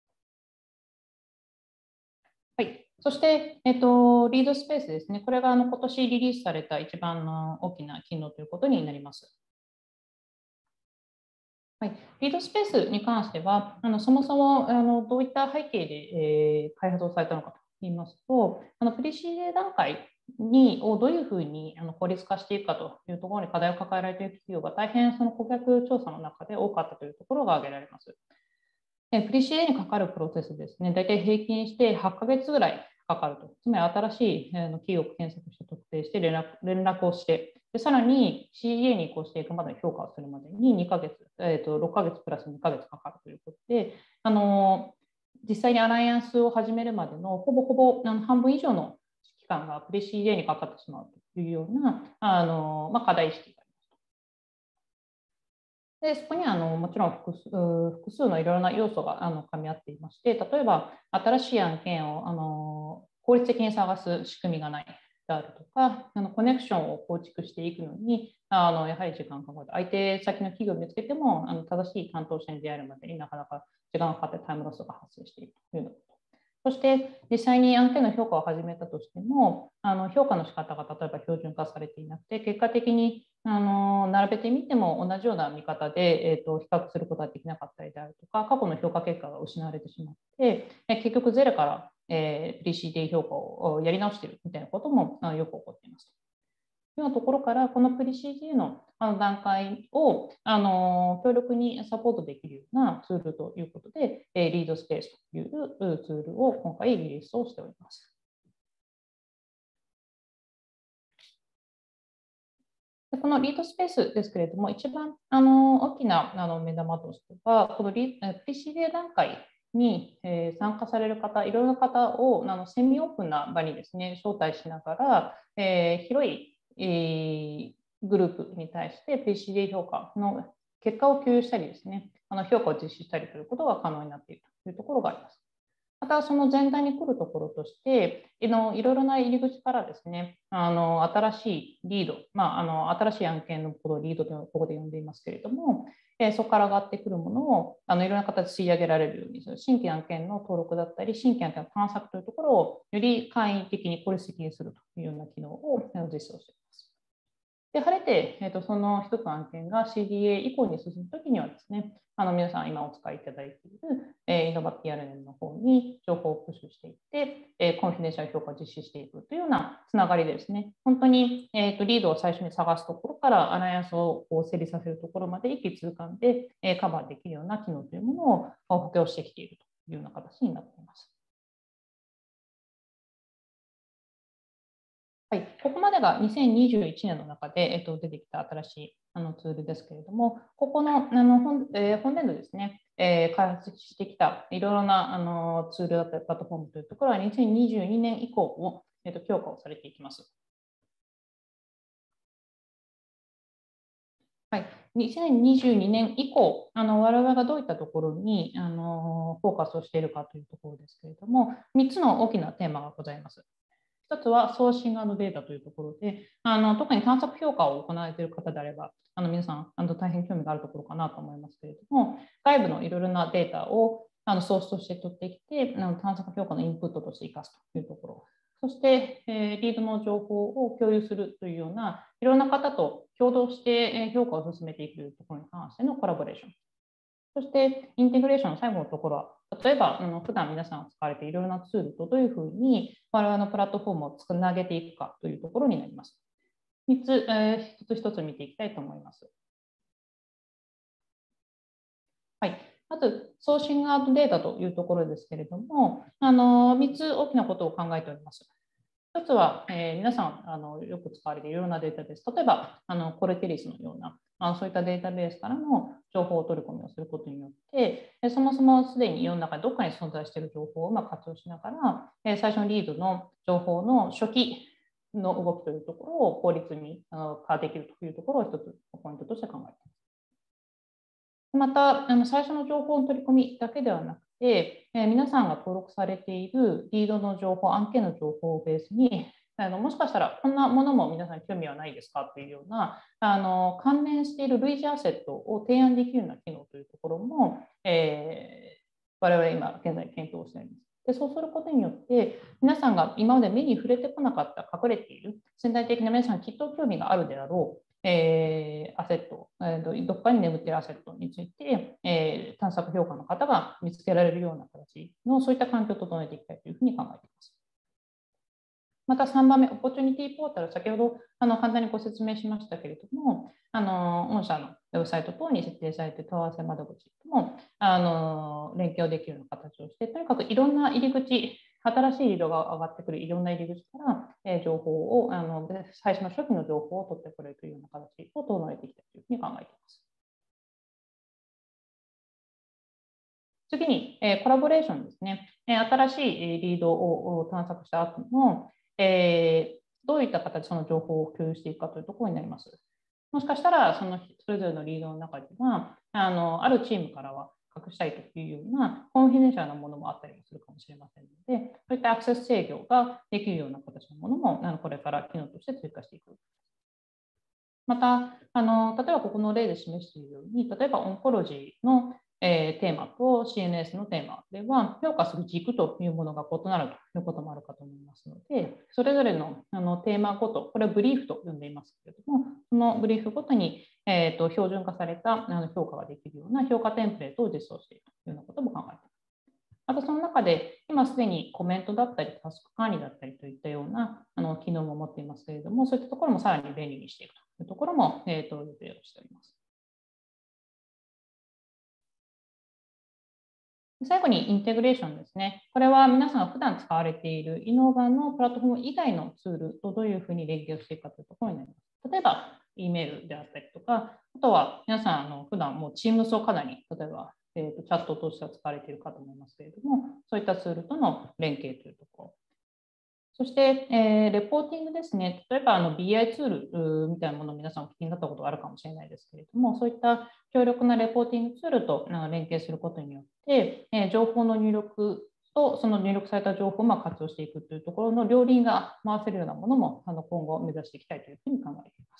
はい、そして、リードスペースですね、これが今年リリースされた一番大きな機能ということになります。はい、リードスペースに関しては、そもそもどういった背景で、開発をされたのかといいますと、プリシーデ段階をどういうふうに効率化していくかというところに課題を抱えられている企業が大変その顧客調査の中で多かったというところが挙げられます。プリシーデにかかるプロセスですね、大体平均して8ヶ月ぐらいかかると。つまり新しい企業を検索して特定して連絡をして、でさらに CA に移行していくまで評価をするまでに2ヶ月、6ヶ月プラス2ヶ月かかるということで、実際にアライアンスを始めるまでのほぼほぼ半分以上の期間がプレ CA にかかってしまうというような課題意識があります。でそこにはもちろん複数のいろいろな要素が噛み合っていまして、例えば新しい案件を効率的に探す仕組みがないであるとか、コネクションを構築していくのにやはり時間がかかる。相手先の企業を見つけても正しい担当者に出会えるまでになかなか時間がかかってタイムロスが発生しているというようなこと。そして実際に案件の評価を始めたとしても、評価の仕方が例えば標準化されていなくて、結果的に並べてみても同じような見方で、比較することができなかったりであるとか、過去の評価結果が失われてしまって、結局ゼロから、PCD 評価をやり直しているみたいなこともよく起こっています。というようなところから、このプリ CG の段階を強力にサポートできるようなツールということで、リードスペースというツールを今回リリースをしております。このリードスペースですけれども、一番大きな目玉としては、このPCA 段階に参加される方、いろいろな方をセミオープンな場にですね、招待しながら、広いグループに対して PCA 評価の結果を共有したりですね、評価を実施したりということが可能になっているというところがあります。また、その前段に来るところとして、いろいろな入り口からですね、新しいリード、新しい案件のことをリードとここで呼んでいますけれども、そこから上がってくるものをいろんな形で吸い上げられるようにする、新規案件の登録だったり、新規案件の探索というところをより簡易的に効率的にするというような機能を実装しています。で晴れて、その一つの案件が CDA 以降に進むときにはですね、皆さん今お使いいただいている、イノバ PRN の方に情報をプッシュしていって、コンフィデンシャル評価を実施していくというようなつながりでですね、本当に、リードを最初に探すところからアライアンスを整理させるところまで一気通貫で、カバーできるような機能というものを補強してきているというような形になっています。 はい、ここまでが2021年の中で、出てきた新しいツールですけれども、ここの本年度ですね、開発してきたいろいろなツールだったりプラットフォームというところは2022年以降を、強化をされていきます。はい、2022年以降、我々がどういったところにフォーカスをしているかというところですけれども、3つの大きなテーマがございます。一つはソーシング&データというところで、特に探索評価を行われている方であれば、皆さん大変興味があるところかなと思いますけれども、外部のいろいろなデータをソースとして取ってきて、探索評価のインプットとして生かすというところ。そして、リードの情報を共有するというような、いろんな方と共同して評価を進めていくというところに関してのコラボレーション。そして、インテグレーションの最後のところは、例えば、普段皆さん使われているいろいろなツールとどういうふうに我々のプラットフォームをつなげていくかというところになります。3つ、一つ一つ見ていきたいと思います。はい。まず、ソーシングデータというところですけれども、3つ大きなことを考えております。一つは、皆さんよく使われているようなデータベース、例えばコレテリスのようなそういったデータベースからの情報を取り込みをすることによって、そもそもすでに世の中でどこかに存在している情報をうまく活用しながら、最初のリードの情報の初期の動きというところを効率に化できるというところを一つポイントとして考えています。また、最初の情報の取り込みだけではなくて、皆さんが登録されているリードの情報、案件の情報をベースに、もしかしたらこんなものも皆さん興味はないですかというような関連している類似アセットを提案できるような機能というところも、我々今現在検討しております。でそうすることによって皆さんが今まで目に触れてこなかった隠れている潜在的な皆さんきっと興味があるであろうアセット、どこかに眠っているアセットについて、探索評価の方が見つけられるような形のそういった環境を整えていきたいというふうに考えています。また3番目、オポチュニティポータル、先ほど簡単にご説明しましたけれども、御社のウェブサイト等に設定されている問い合わせ窓口とも連携をできるような形をして、とにかくいろんな入り口、新しいリードが上がってくるいろんな入り口から、情報を最初の初期の情報を取ってくれるというような形を整えていきたいというふうに考えています。次に、コラボレーションですね。新しいリードを探索した後の、どういった形でその情報を共有していくかというところになります。もしかしたら、それぞれのリードの中には、あるチームからは隠したいというようなコンフィデンシャルなものもあったりもするかもしれませんので、そういったアクセス制御ができるような形のものも、これから機能として追加していく。また、例えばここの例で示しているように、例えばオンコロジーのテーマと CNS のテーマでは、評価する軸というものが異なるということもあるかと思いますので、それぞれのテーマごと、これはブリーフと呼んでいますけれども、そのブリーフごとに標準化された評価ができるような評価テンプレートを実装しているというようなことも考えています。またその中で、今すでにコメントだったり、タスク管理だったりといったような機能も持っていますけれども、そういったところもさらに便利にしていくというところも、予定をしております。最後にインテグレーションですね。これは皆さんが普段使われているイノーバのプラットフォーム以外のツールとどういうふうに連携をしていくかというところになります。例えば、E メールであったりとか、あとは皆さん普段もう Teams をかなり、例えば、チャットとしては使われているかと思いますけれども、そういったツールとの連携というところ。そして、レポーティングですね。例えばBI ツールみたいなものを皆さんお聞きになったことがあるかもしれないですけれども、そういった強力なレポーティングツールと連携することによって、情報の入力とその入力された情報を活用していくというところの両輪が回せるようなものも今後目指していきたいというふうに考えています。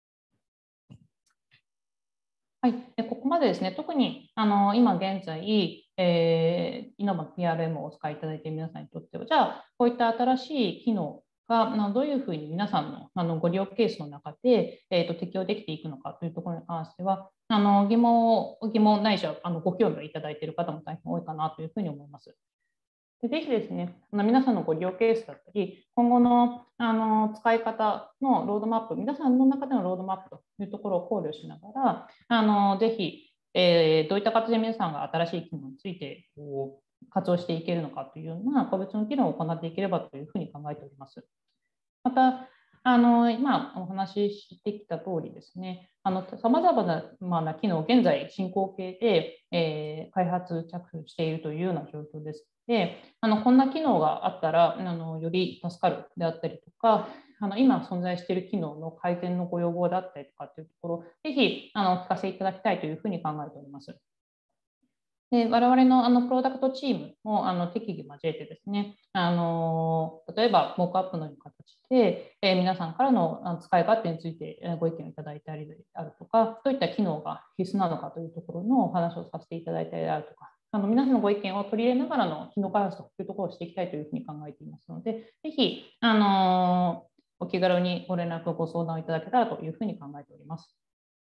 はい、ここまでですね、特に今現在、イノバ PRM をお使いいただいている皆さんにとっては、じゃあ、こういった新しい機能がどういうふうに皆さんのご利用ケースの中で、適用できていくのかというところに関しては、疑問ないしはご興味をいただいている方も大変多いかなというふうに思います。でぜひですね、皆さんのご利用ケースだったり、今後の使い方のロードマップ、皆さんの中でのロードマップというところを考慮しながら、ぜひ、どういった形で皆さんが新しい機能について活用していけるのかというような個別の機能を行っていければというふうに考えております。 また、今お話ししてきた通りですね、さまざまな機能、現在進行形で、開発着手しているというような状況です。で、こんな機能があったら、より助かるであったりとか、今存在している機能の改善のご要望だったりとかっていうところ、ぜひお聞かせいただきたいというふうに考えております。で我々のプロダクトチームも適宜交えてですね、例えば、モークアップのような形で、皆さんからの使い勝手についてご意見をいただいたりであるとか、どういった機能が必須なのかというところのお話をさせていただいたりであるとか、皆さんのご意見を取り入れながらの機能開発というところをしていきたいというふうに考えていますので、ぜひ、お気軽にご連絡、ご相談をいただけたらというふうに考えております。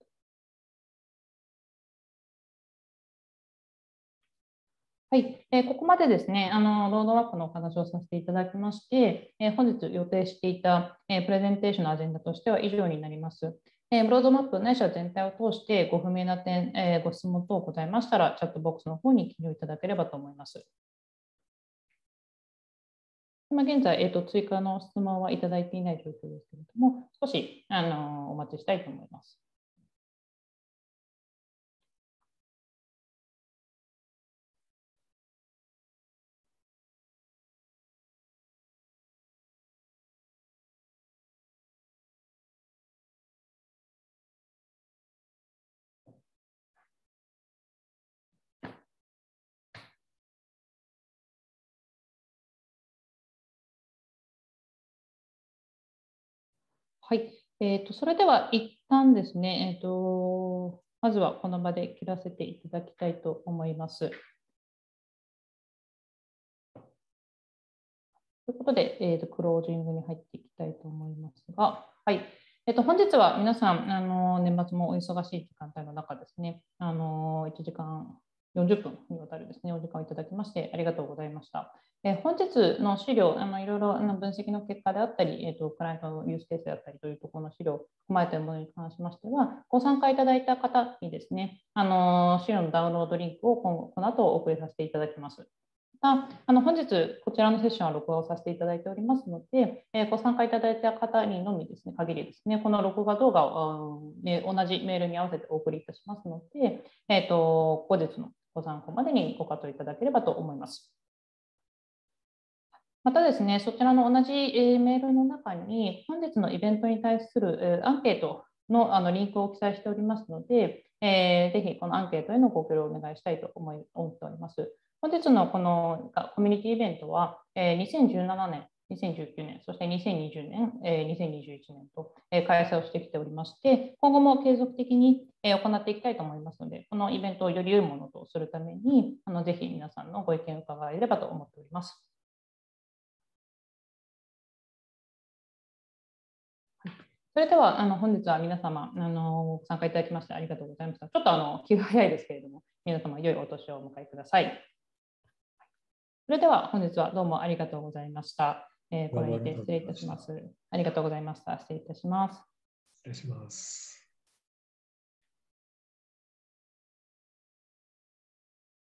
はい、ここまでですね、ロードマップのお話をさせていただきまして、本日予定していた、プレゼンテーションのアジェンダとしては以上になります。ロードマップないしは全体を通してご不明な点、ご質問等ございましたら、チャットボックスの方に記入いただければと思います。今現在、追加の質問はいただいていない状況ですけれども、少しお待ちしたいと思います。はい、それでは一旦ですね、まずはこの場で切らせていただきたいと思います。ということで、クロージングに入っていきたいと思いますが、はい。本日は皆さん、年末もお忙しい時間帯の中ですね、1時間40分にわたるですね、お時間をいただきましてありがとうございました。本日の資料、いろいろ分析の結果であったり、クライアントのユースケースであったりというところの資料を踏まえているものに関しましては、ご参加いただいた方にですね、資料のダウンロードリンクをこの後お送りさせていただきます。本日、こちらのセッションは録画をさせていただいておりますので、ご参加いただいた方にのみですね、限りですね、この録画動画を、同じメールに合わせてお送りいたしますので、後日のご参考までにご活用いただければと思います。またですね、そちらの同じメールの中に、本日のイベントに対するアンケートのリンクを記載しておりますので、ぜひこのアンケートへのご協力をお願いしたいと思っております。本日のこのコミュニティイベントは、2017年、2019年、そして2020年、2021年と開催をしてきておりまして、今後も継続的に行っていきたいと思いますので、このイベントをより良いものとするために、ぜひ皆さんのご意見を伺えればと思っております。それでは本日は皆様ご参加いただきましてありがとうございました。ちょっと気が早いですけれども、皆様良いお年をお迎えください。それでは本日はどうもありがとうございました。これにて失礼いたします。ありがとうございました。失礼いたします。 失礼します。